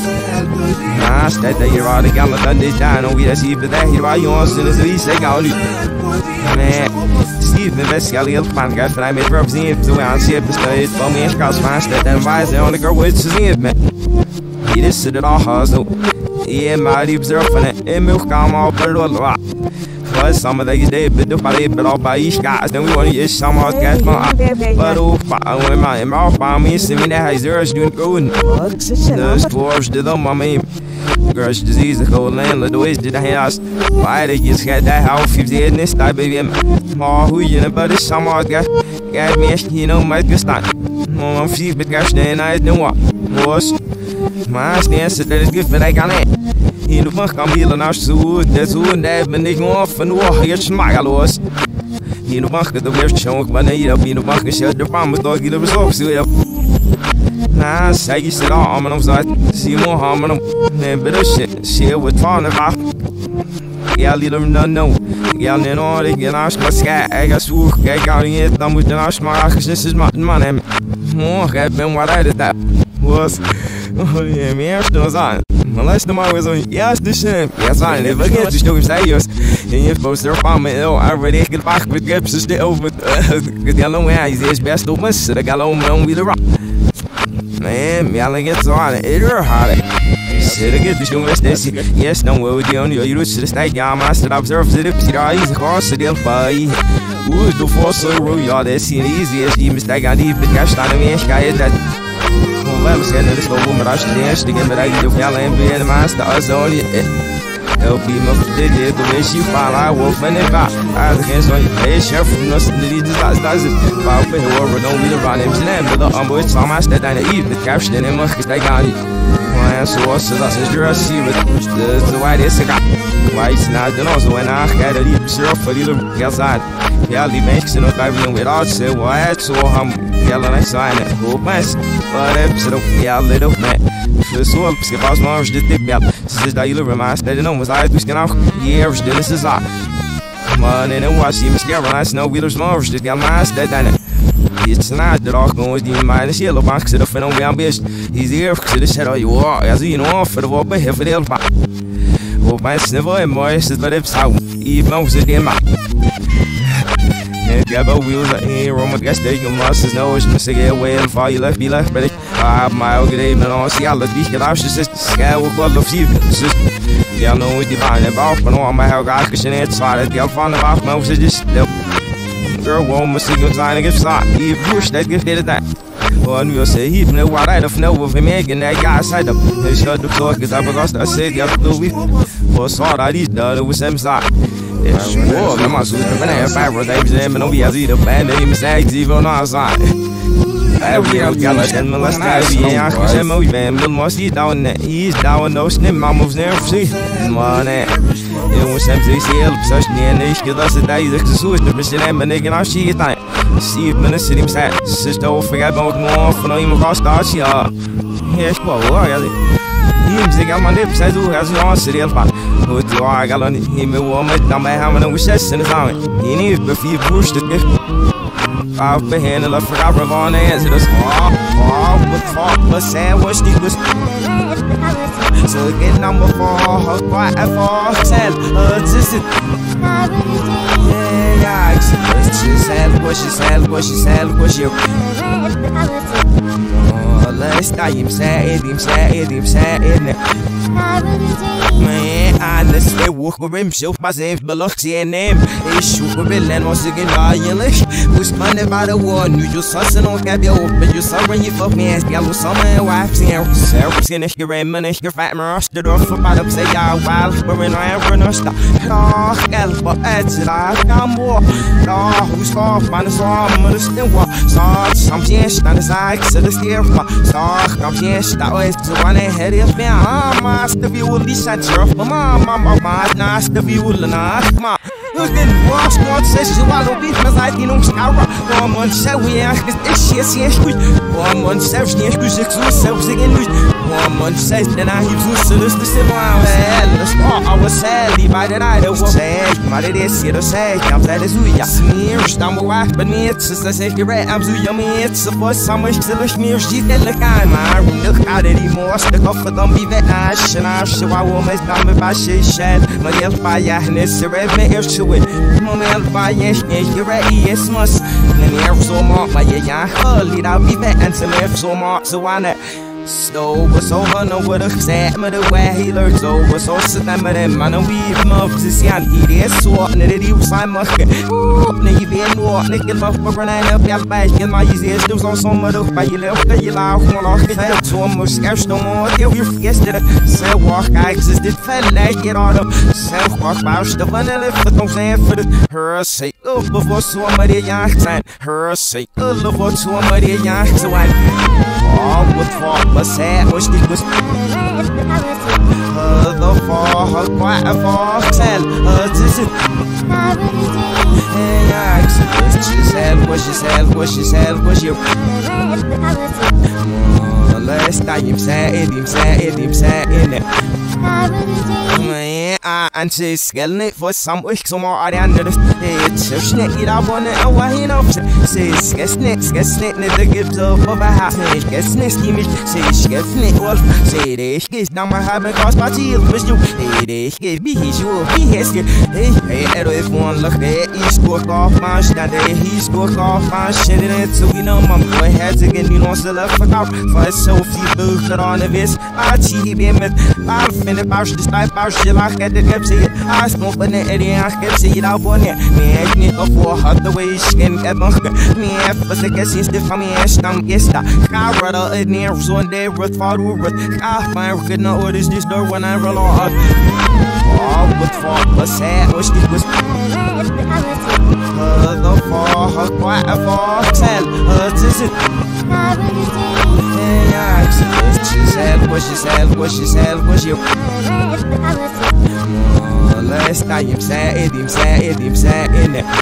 naast dat je waar de galle dan dit daar nog weer zie dat hier waar jongens in de zeg al nu nee Steve de best heel van gaat vrij met props in zo aan schip besteed van meer kans vast en wij zijn on the girl with zien met hier is het al zo ja maar die observen en milk kan al per dollar was some of the day but the party but all by each guys then we want to use some of get but when my mouth by me see me that is yours doing going those dwarves did them my me girls disease the cold land the ways did I house why they just get that how 50 in this type baby more who you know but it's some of got me you know might just not I'm feet but gosh then I know what was my stance that is good but I got it hier nog kan hier naar zo dat ben ik nog van hoe je smaak los hier nog mag het weer zo maar nee dat hier nog mag je de pan moet nog hier bezorgd zo ja na zeg je ze daar maar om zo zie je maar maar nee bedje zie wat van af ja little no ja nee no ik ga naar schaak ik ga zoeken kijk aan je dan moet je naar smaak is man hem morgen heb ben wat uit dat was oh ja meer stos aan maar luister maar weer zo ja de shit ja zijn ik vergeet dus nog eens en je poster van me I already get back with gips is over get the long way is best op me so the galon don't be the rock man ja like it's on it hard Zit ik dus jongens this yes no will you on you should stay ja master observe the tips are easy course the deal by who's the force so ja this is easy as you mistake on die bekäst an mir ich geil that well said this go woman rush the next to get me right to fell and be the master as only help me up the way she fall I will find it back as against on hey chef no the does it about the whoever don't be the run him name but the boy so much that I eat the caption and must stay on it well so that's his dress see with the white is a why it's not the nose when I got a deep syrup for the outside ja die mensen nog even weer uit ze wat zo ham yelling I sign it hope mas but episode ja little man so op se pas maar de tip ja ze dat jullie remaster dat nou was uit dus kan ook hier is dit is aan man en dan was je misschien wel eens nou wheelers maar dit gaan maar dat dan it's not the rock going die maar de hele bank zit of en weer best he's here because this said you are as you know for the what behalf of the elf hope mas never and more is that it's how even was it my yeah, but we was here on my guest day, you must know it's missing away and far you left, be left, but my good evening on see all the week and I was just scared with what of you. Yeah, no, it's divine about, but on my how guys can it's hard to get fun about most of this girl won't must see you trying to get shot. You push that gift did that. One will say he knew what I don't know with him making that guy side up. They shut the door because I forgot I said the other week was hard I did that was him side. Yeah, sure, I'm also going to have 5 days and no be as either band name is even on our side. Every gallus and molestas, Yankee, and Movan, but must eat down there. He's down those snip mammals never see. One, it was empty seal, such near nation, that's the day that the Suez, the Mission, and Manigan, I see it. See if Minister himself, sister, forget about more for no even cost us. Here's what Him zig on my lips, I do has no serial part. Who do I got on him a woman, now my hammer and wishes in his arm. He needs the few pushed it. I've been handling a frog of on as it was all with talk, but sandwich was. So get number 4, quite a 4, tell, yeah, she said, what she said, you. Last time him said it. Man, I let's say walk with himself, my same Biloxi and name. It's super villain once again, English. Who's money by the one, you just hustling on cap your open, you saw when you fuck me as yellow summer and wife, and self skin, your reminisce, your fat mirror, the door for bottom, say, yeah, wild, but when I am running, stop. Oh, elbow, that's it, I come more. No, who's off, man, it's all, but it's still what. So, some chance, not as I said, it's here. So, I'm chance, that was the one ahead of me. Master view will be sent off. Mama, nice the view will not. You didn't wash one session while the beef was like, you know, scour. 1 month, so we ask this shit, 1 month, 7 years, 6 again. 1 month says that I have to service the same I was sad, divided I was sad. But it is here to say, I'm that is who you smears. I'm a wife, but me, it's a safety rat. I'm so yummy, it's a first summer still a smear. She's the look I look out anymore. Stick off for them, be that ash. And I show I will miss them if I should shed. My yell by Yanis, the red mayor to it. My by yes, you're ready, yes, must. And the air so mark, my yeah, lead out me back and some air so mark, so I know. So was over no what a sad me the way he learned so was so sit them and man and we mobs is yan he is so and it was I must you be no nickel up for an up your back in my easiest do so much by you left you laugh on so much cash no more you yesterday so walk I existed fell like it on self walk about the vanilla for don't say for the her sake before somebody young time her sake before somebody young so I all with fuck but sad was the fall quite a fall tell this is she said was you last time him said in it and she's scaling it for some weeks so more under the so snake it up on it and why he knows says snake the gift of a house guess next image says snake wolf say this is now my habit cause my teeth was you this is be his you be his hey if one look there he's scored off my stand he's scored off my shit in it so we know my boy has again you know still left for out for so few books on the vis I see him I'll finish about this type of shit like at the kept it I smoke in the area I kept it out on it me I need to for her the way she can get me for the guess is the family I'm guess that I rather it near one day with father with I find good know what is this door when I roll on oh with for the sad was this was the for quite a for tell this is she said was you last time him said in it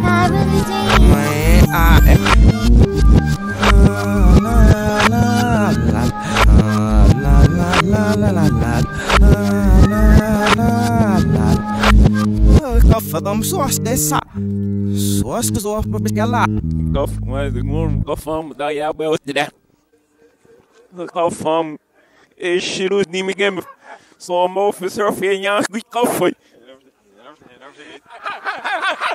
for them sauce this sauce is off but it's a lot go from the yeah well to that go from she was niet meer so I'm off for surfing young we go for